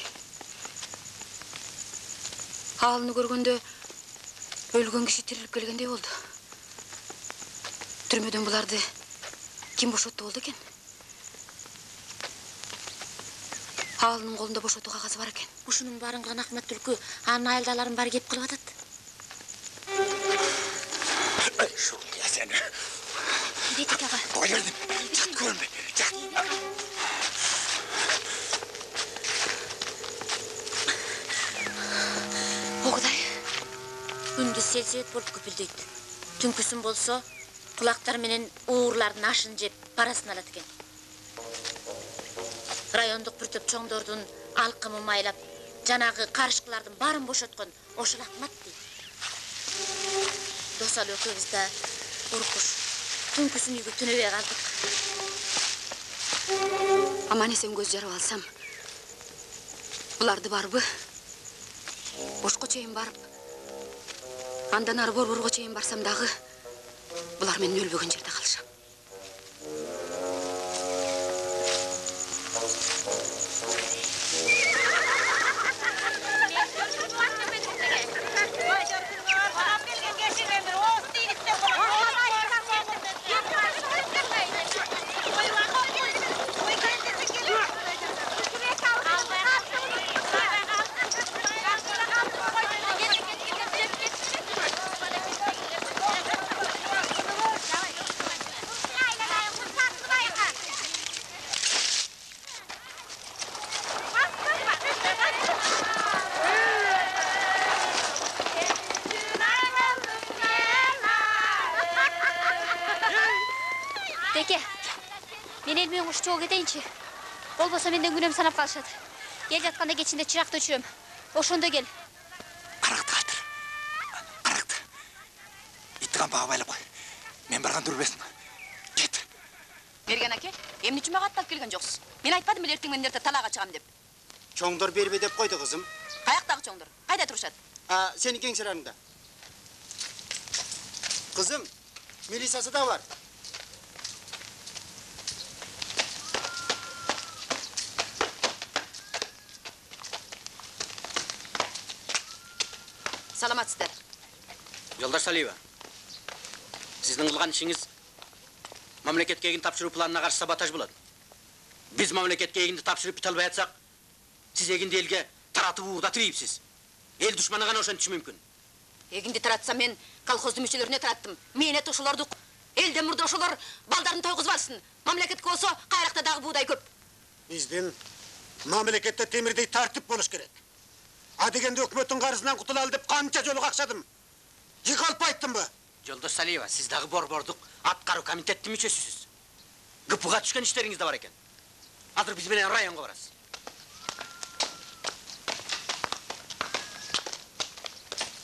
Алыны көргенде өлген кіші тіріліп келгендей болды. Түрмеден бұларды кім бошотты болды екен? Алының қолында бошоту қағазы бар екен. Ушунун барын кылган Ахмет Түлкү анын айылдаларын баары кеп кылып атат. Şuraya seni. Gidetik ağa. Bayıldım. Çat görme. Çat. Oğday. Gündüz selset bolup köpülдөйт. Түнкүсүн болсо, кулактар менен уурлардын ашын жеп, парасын алат экен. Райондук бир топ чоңдордун алкымы майлап, жанагы карышкылардын баарын бошоткон ошол Ахмат дейт. Досал экөөбүз да уркуш. Түнкүсүн үйгө түнөбөй калдык. Аман есен көз жарып алсам, буларды барбы? Бошко чейин барып, андан ары борборго чейин барсам дагы, булар менин өлбөгөн жерде калышам. Çoğu gideyinçi. Olmasa menden günüm sanap kalışadı. Gel jatkanda geçinde çırak töçürüm. Oşonda gel. Қарақты қайтыр. Қарақты. Иттіған баға байлап қой. Мен барған дүрбесін. Кет. Мерген аке, эмне үчүн мага аттап келген жоксуз? Мен айтпадым беле эртең менен эрте талаага чыгам деп. Чоңдор бербе деп койду кызым. Каяктагы чоңдор? Кайда турушат? Сени кеңсерарыңда. Кызым, милициясы да бар. Саламатсыздар. Жолдаш Салиева, сіздің қылған ішіңіз мамлекетке егін тапшыру планына қарсы саботаж болады. Біз мамлекетке егінді тапшырып біте албай атсақ, сіз егінді елге таратып уырдатып ийіпсіз. Ел дұшманы ғана ошон түшү мүмкүн. Егінді таратсам мен колхоздун мүчөлөрүнө тараттым. Менет ошолордук. Элден мурда ошолор балдарын тойгузуп алсын. Мамлекетке болсо кайракта дагы буудай көп. Биздин мамлекетте темирдей тартип болуш керек. А дегенде өкмөттүн карызынан кутулалы деп канча жолу какшадым. Жыгалып айттымбы? Жолдаш Салиева, сіз дагы борбордук аткаруу комитеттин мүчөсүсүз. ГПга түшкөн иштериңиз да бар экен. Азыр биз менен районго барасыз.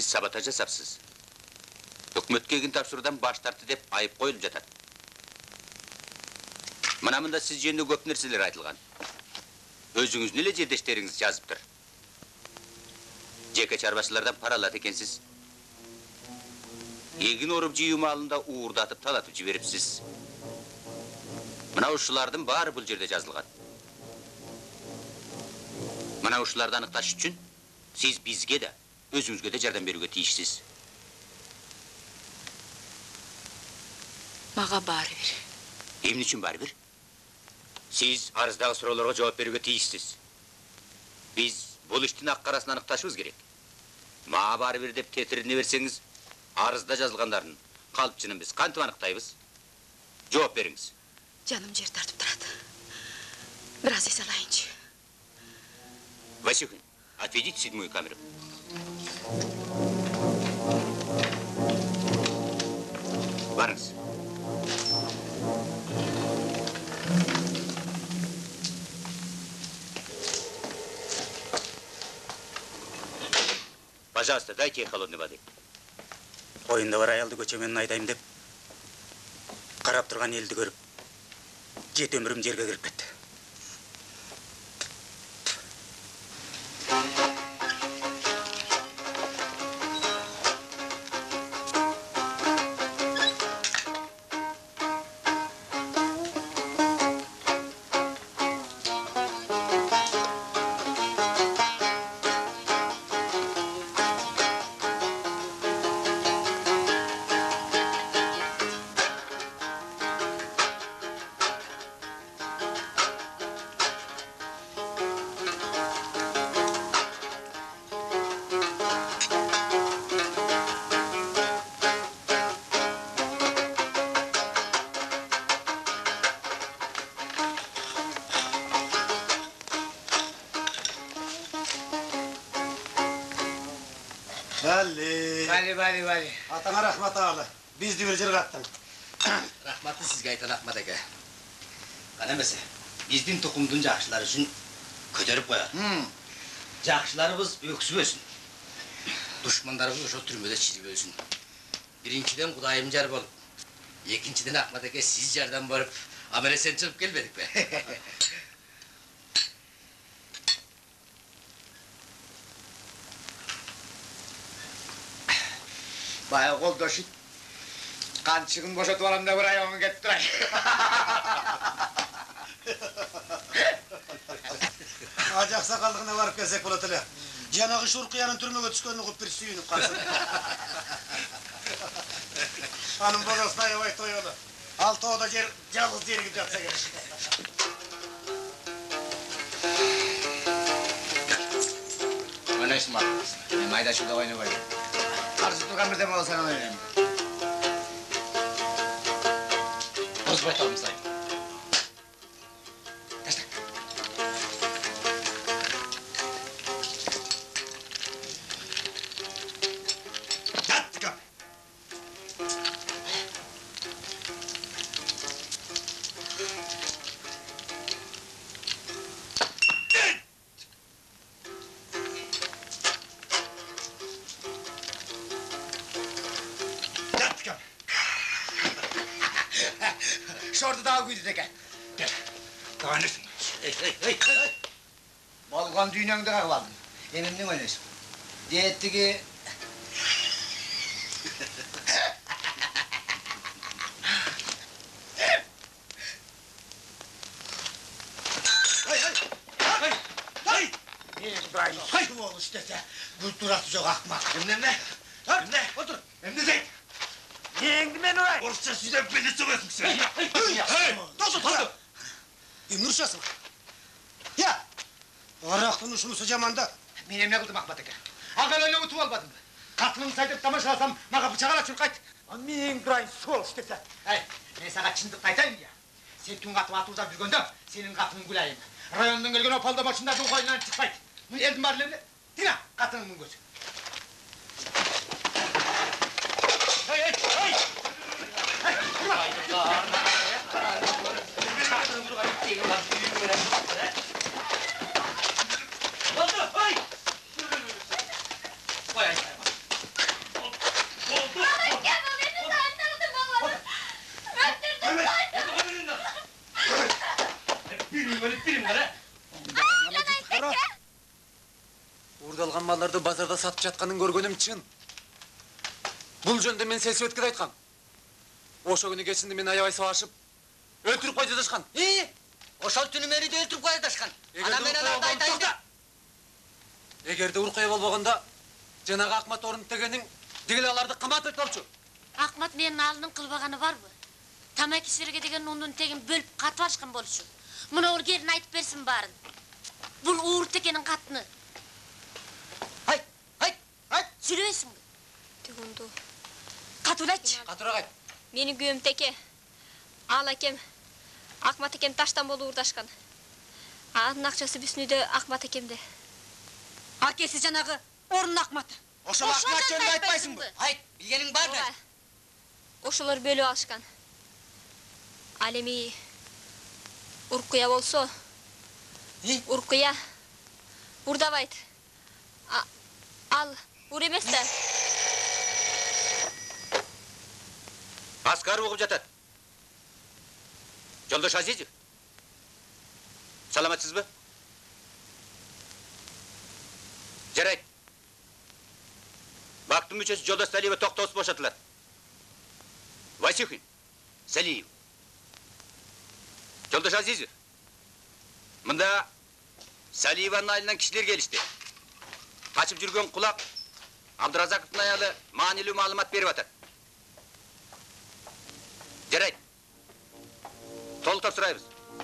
саботаж жасапсыз. Өкмөткө эгин тапшыруудан баш тартты деп айып коюлуп жатат. Мына мында сиз жөнүндө көп нерселер айтылган. Өзүңүздүн эле жердештериңиз жазыптыр. Жеке чарбачылардан пара алат экенсиз. Эгин оруп жыйуу маалында уурдатып талатып жиберипсиз. Мына ушулардын баары бул жерде жазылган. Мына ушуларды аныкташ үчүн сиз бизге да, өзүңүзгө да жардам берүүгө тийиштиз. Мага баары бир. Эмне үчүн баары бир? Сиз арыздагы суроолорго жооп берүүгө тийиштиз. Биз бул иштин ак-карасын аныкташыбыз керек. Мага баары бир деп тетирине берсеңиз, арызда жазылгандардын калпчынын биз кантип аныктайбыз? Жооп бериңиз. Жаным жер тартып турат. Бир аз эс алайынчы. Васюхин, отведите седьмую камеру. Барыңыз. Пожалуйста, дайте ей холодной воды. Қойында бар аялды көчемен айдайым деп, қарап тұрған елді көріп, жет өмірім жерге кіріп кетті. Vali. Atana rahmat ağlı. Biz de bir jere kattın. Rahmatlı sizge aytan Ahmet aka. Kana emese, bizdin tokumdun jakşılar üçün köterip koyar. Jakşılarыбыз öksüp ösün. Düşmanlarыбыз ошо түрмөдө чирip ölsün. Birinciden Kudayım jar bolup, ekinciden Ahmet aka siz jardan barıp, amele sen çıkıp gelmedik be. Baya koldoşit. Kançığın boşatıp alam da buraya onu gettiray. Acak sakallığına varıp gelsek bulatılı. Canağı Şurkiyanın türmege düşkönünü kup bir suyunup kalsın. Hanım babasına yavay toyolu. Altı oda yer, yalnız yeri gidip yatsa gerek. Oynayışın bakmaz. Mayda şurada oynayayım. Arzu durgan bir deme olsana oynayayım. Orası baytalım sayın. Taşla. Yat kapı. Şortu daha güydü de gel. Gel. Daha nesin? Hey. Balkan düğününde kakıldın. Emimden oynuyorsun. Diyetti ki... Hay! İbrahim, hay bu oğlu istese. Kulturası çok akmak. Emre ne? Emre, otur. Emre Zeyd. Yeğendi beni oraya. Orsa sizden beni söylüyorsun sen. Hey! Nasıl para? Ümrüşası mı? Ya! Araktın uşumusu camanda. Benim ne kıldım Ahmet Eke? Ağalarına utup almadım. Katılını saydıp tamaşalasam, mağa bıçağa çırkaydı. Men İbrahim sol istese. Hey, ben sana çındık aytayım ya. Sen tüm katı atılacak жүргөндө, senin katını gülayım. Rayondan gelgen opalda başında dur koyundan çıkmaydı. Eldim var levle. Tina, katının gözü. Hey! малдарды базарда сатып жатқанын көргөнүм чын. Бул жөнүндө мен сельсоветке айткам. Ошо күнү кечинде мен аябай сабашып, өлтүрүп койду дашкан. Ошол түнү мени да өлтүрүп койду дашкан. Ана мен аларды айтайын да. Эгерде уркая болбогондо, жанагы Акмат орун тегенин дегеле аларды каматып болчу. Акмат менин алынын кылбаганы барбы? Тамаки силерге деген унун тегин бөлүп катып алышкан болчу. Мына ол келин айтып берсин баарын. Бул уур текенин катыны. Айт. Сүйлөбөйсүңбү? Тегунду. Катуур айтчы. Катуураак айт. Менин күйөөм Теке. Ал акем Акмат акем таштан болуп уурдашкан. Анын акчасы бүсүнүдө Акмат акемде. Акеси жанагы орун Акмат. Ошол Акмат жөнүндө айтпайсыңбы? Айт, билгениң бар да. Ошолор бөлүп алышкан. Ал эми Уркуя болсо, Уркуя урдабайт. Ал ур эмес да. Аскар угуп жатат. Жолдош Азизов. Саламатсызбы? Жарайт. Бактын мүчөсү Жолдош Салиева токтосуз бошотулат. Васюхин, Салиев. Жолдош Азизов. Мында Салиеванын айылынан кишилер келишти. Качып жүргөн кулак Абдыразаковдун аялы маанилүү маалымат берип атат. Жарайт. Толуктап сурайбыз.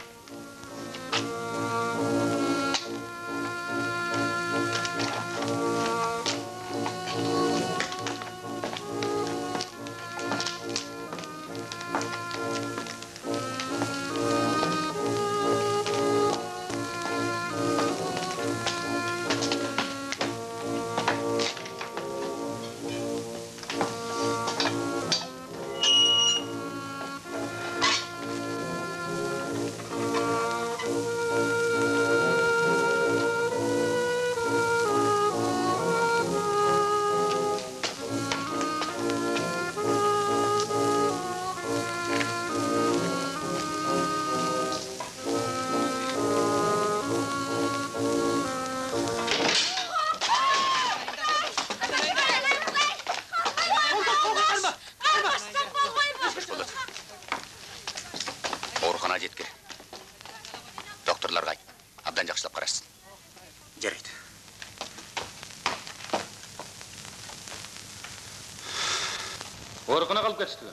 Оркуна калып кетиштиби?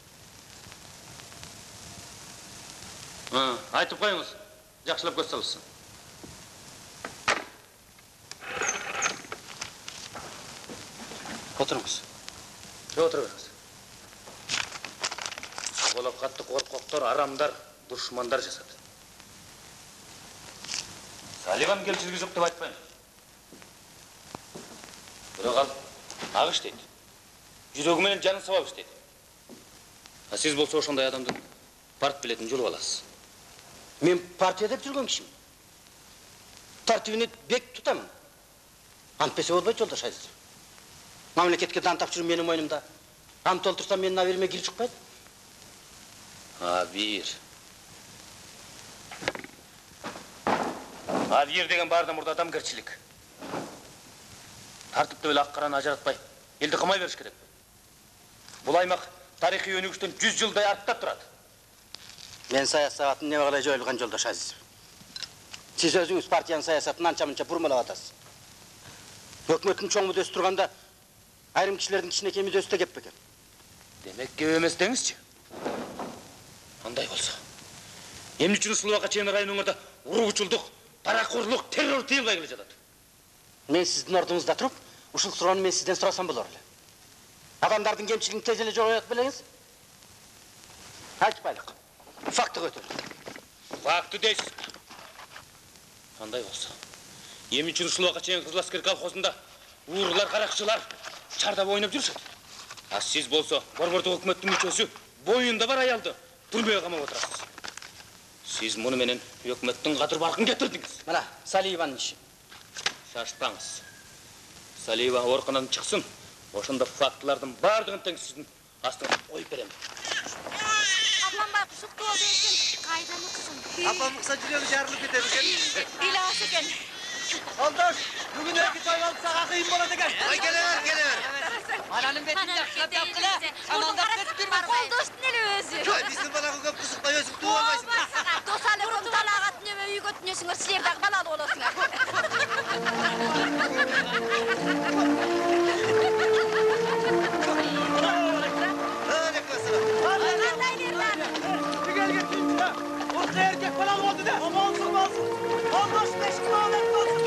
Айтып коюңуз. Жакшылап көз салышсын. Отырыңыз. Отура бериңиз. Болоп катты коркоктор, арамдар, душмандар жасады. Саливан кемчилиги жок деп айтпайм. Бирок ал ак иштейт. Жүрөгү менен жанын сабап иштейт. А сиз болсо ошондой адамдын парт билетин жулуп аласыз. Мен партия деп жүргөн кишимин. Тартибине бек тутамын. Ант берсе болбойт, Жолдош Азизов. Мамлекетке дантап жүрүм менин мойнумда. Ант толтурсам менин абириме кирип чыкпайт. Абир деген баарынан мурда адамгерчилик. Тартипти эле ак караны ажыратпай, элди кымай бериш керек. Бул аймак тарыхый өнүгүштөн 100 жылдай артта турат. Мен саясатын неме кылай жоюлган, Жолдош Азизов. Сиз өзүңүз партиянын саясатын анча-мынча бурмалап атасыз. Өкмөттүн чоң мүддөсү турганда айрым кишилердин кичинекей мүддөсү да кеп бекен. Демек кеп эмес деңизчи. Андай болсо, эмне үчүн Сулубакка чейин районуңарда уругучулдук, паракорлук, террор тыйылбай келе жатат? Мен сиздин ордуңузда туруп, ушул суроону мен сизден сурасам болор эле. Адамдардын кемчилигин тез эле жоюп белеңиз. Айтпайлык. Фактыга өтөлүк. Факты дейсиз. Андай болсо, эмне үчүн Сулубакка чейин Кызыл Аскер колхозунда уурлар, каракчылар чардап ойноп жүрүшөт? А сиз болсо, борбордук өкмөттүн мүчөсү боюнда бар аялды түрмөгө камап отурасыз. Сиз муну менен өкмөттүн кадыр баркын кетирдиңиз. Мына Салиеванын иши. Шашпаңыз. Салиева оркунан чыксын. Ошондо фактылардын бардыгын тең сиздин астыңа коюп берем. Апам бар кушуктуу болду экен. Кайдан уксун? Апам укса жүрөгү жарылып кетет экен. Билас экен. Oldoş, bugün erki toylansağa kıyım болады ekan. Keler. Ananın betinde kıkat yapkıla. Amaldap kettirme. Oldoştun ele özü. Bizim balağı köp kızıkla özüm tuğamayısın. Dosalı kım talağat nöme üy götünüsüңөр, sizlerden balalı olasыңar. Orta erkek falan oldu da. Olsun. Oldoş 5 kilo alet olsun.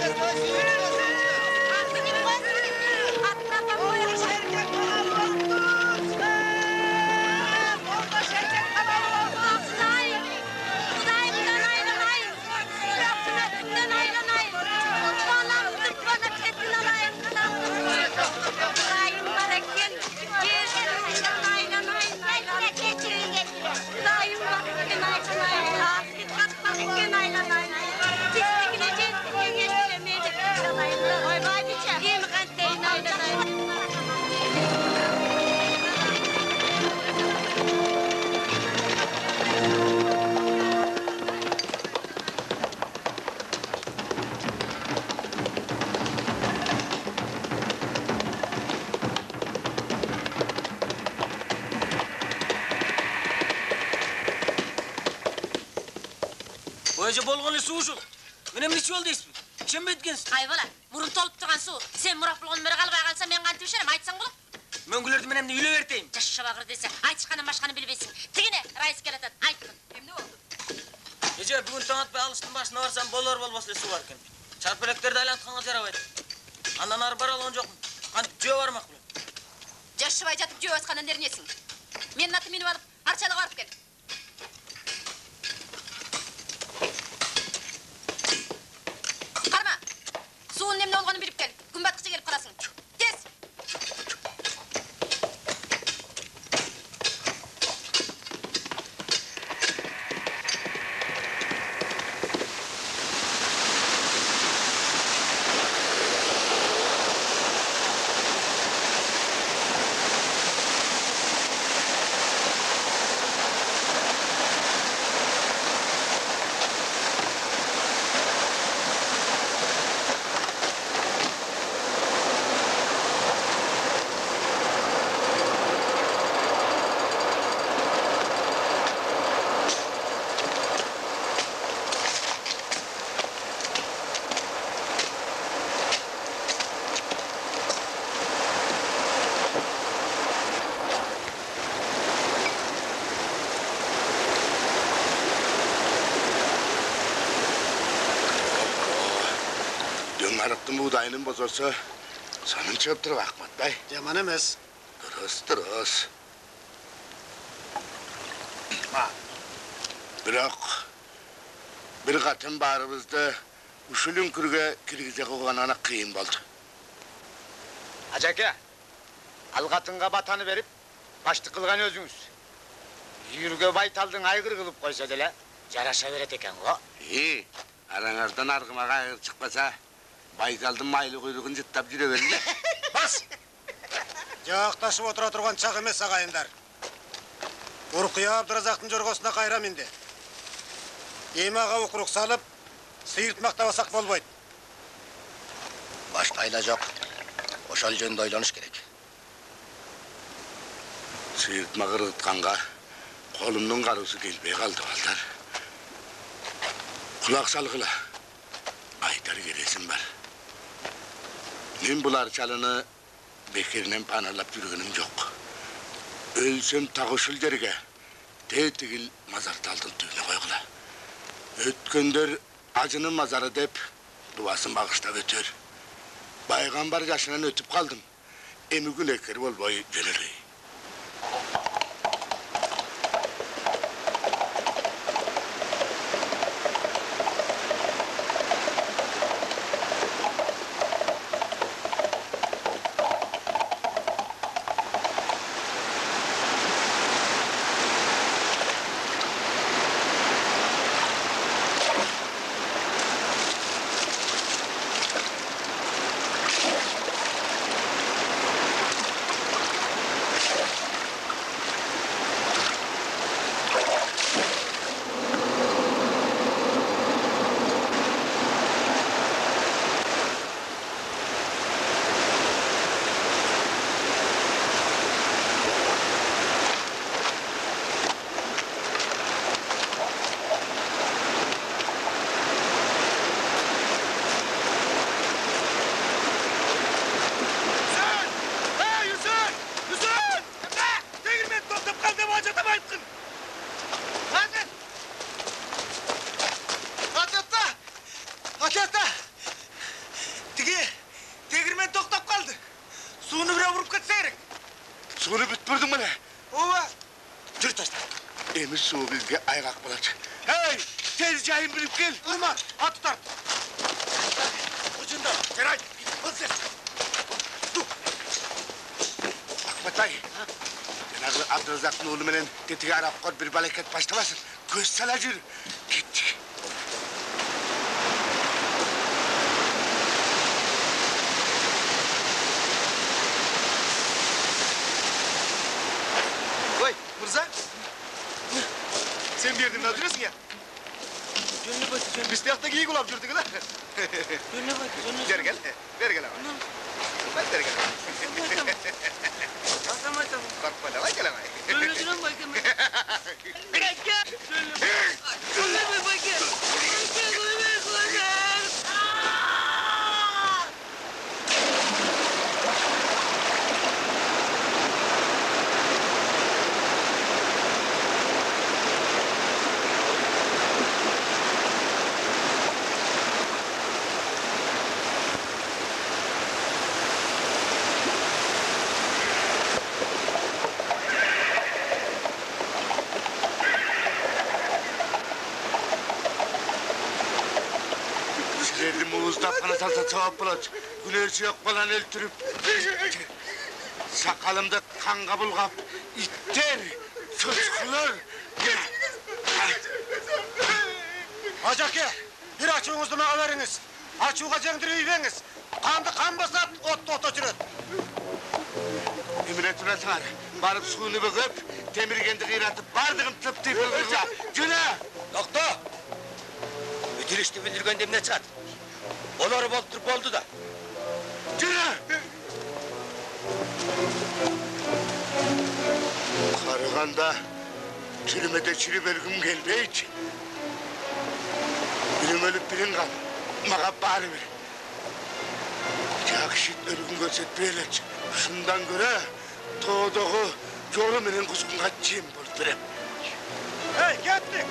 Boyacı bolğanı su uşul. Menem neçe oldu ismi? İçen mi etkensin? Ay bala, burun tolup durgan su. Sen Murat bulğun beri kalbay kalsa men kantip işerim, aytsan bulup. Möngülerdi menemde üle verteyim. Yaşa bakır dese, aytışkanın başkanı bilbeysin. Tigine, Rais keretat, aytın. Hem ne oldu? Gece bugün taňatpay alıştın başına varsam bolar bolbasle su var eken. Çarpeleklerdi aylantkanğa jarabayt. Andan arı bara olan jokmu. Kantip jö barmak bilen. Yaşıbay jatıp jö askanın dernesin. Menin atı minip alıp, arçalığa varıp gel. Karma, suun nemne olğanı bilip gel. Gün batqıça gelip kalasın. Tez! Arıktın buğdayının bozorsa sanın çıkıp durub Ahmet Bey. Yaman emes. Dırız. Biroq bir katın barımızda uşulun kürge kirgize koğanana kıyın boldu. Ajake, al katınga batanı verip, başlık kılgan özüңüz. Yürge baytaldın aygır kılıp koysa dele, jaraşa beret eken go. İyi, aranızdan argımaga aygır çıkmasa, Baykal'dın maylı kuyruğun cıttap jüre verin de. Bas! Jaqtaşıp otura turgan çaq emes agayınдар. Urkuya Abdurazaqtın jorgosuna kayram indi. Emaga ukuruk salıp, sıyırtmakta basak bolboyt. Başka ilaç yok. Oşal jönde oylanış gerek. Sıyırtma kırıtkanga, kolumdun karısı gelmeye kaldı balдар. Kulak salgıla, aytar geresin var. Men bular çalını Bekir'den panarlap yürügünüm yok. Ölsem tağışıl jerige, tegil mazart altın tüyüne koygula. Ötkönдөр acının mazarı dep, duasın bağıştab ötür. Baygambar yaşından ötüp kaldım. Emigün eker bolboy jönölüy. seyrik. Suunu bütpürdün mü ne? Ova. Dur taşla. Emiz suğu bizge aygak bulacak. Hey! Tez cahim bilip gel. Durma, at tutar. Ucunda. Geray, hızlı. Dur. Akbat Bey. Cenab-ı Abdülazak'ın oğlu menen tetiği arap kod bir balaket başlamasın. Göz salacır. Gittik. Oy, Mırza. Sen bir yerden alıyorsun ya. Gönlü batı, gönlü. Biz de yakta giyik olap yürüdük lan. Gönlü batı, gönlü. Ver gel, ver gel ama. Ben ver gel. Tamam. Korkma da, vay gel ama. Gönlü duran bakayım. Bırak ya. Gönlü bakayım. Sizlerdi muğuzda bana salsa sevap bulat. Güneşi yok falan öldürüp. Sakalımda kan kabul kap. İtler, çocuklar. Hacak ya, bir açığınızdan averiniz. Açığa cendiriyi Kandı kan basat, ot sürüt. Emine Turatar, barıp suyunu bıkıp, temirgendi kıyratıp, bardığım tıp yılgıza. Cüne! Doktor! Bütün işti bildirgen demine çıkat. Onları boldu da. Cüne! Karıganda, çürümede çürü bölgüm geldiği için. Birim ölüp birin kal, mağa bari bir. Yakışık ölgün görsetmeyeler. Şundan göre, doğduğu yolu benim kuzgun kaçayım buldurayım. Hey, gittik.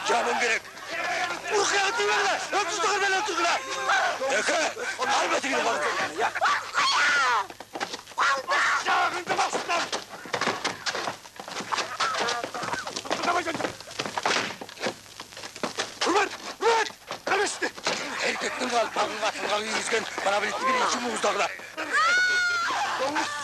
canım gerek. Urkaya atıyorlar. Öpüzdü kırmaya oturdular. Eke, albeti gidip alın. Yakında baksınlar. Hürmet! Hürmet! Karıştı! Erkektin kalp, bakın katın kalıyı yüzgen. Bana birlikte bir iki muğuzdaklar. Domuz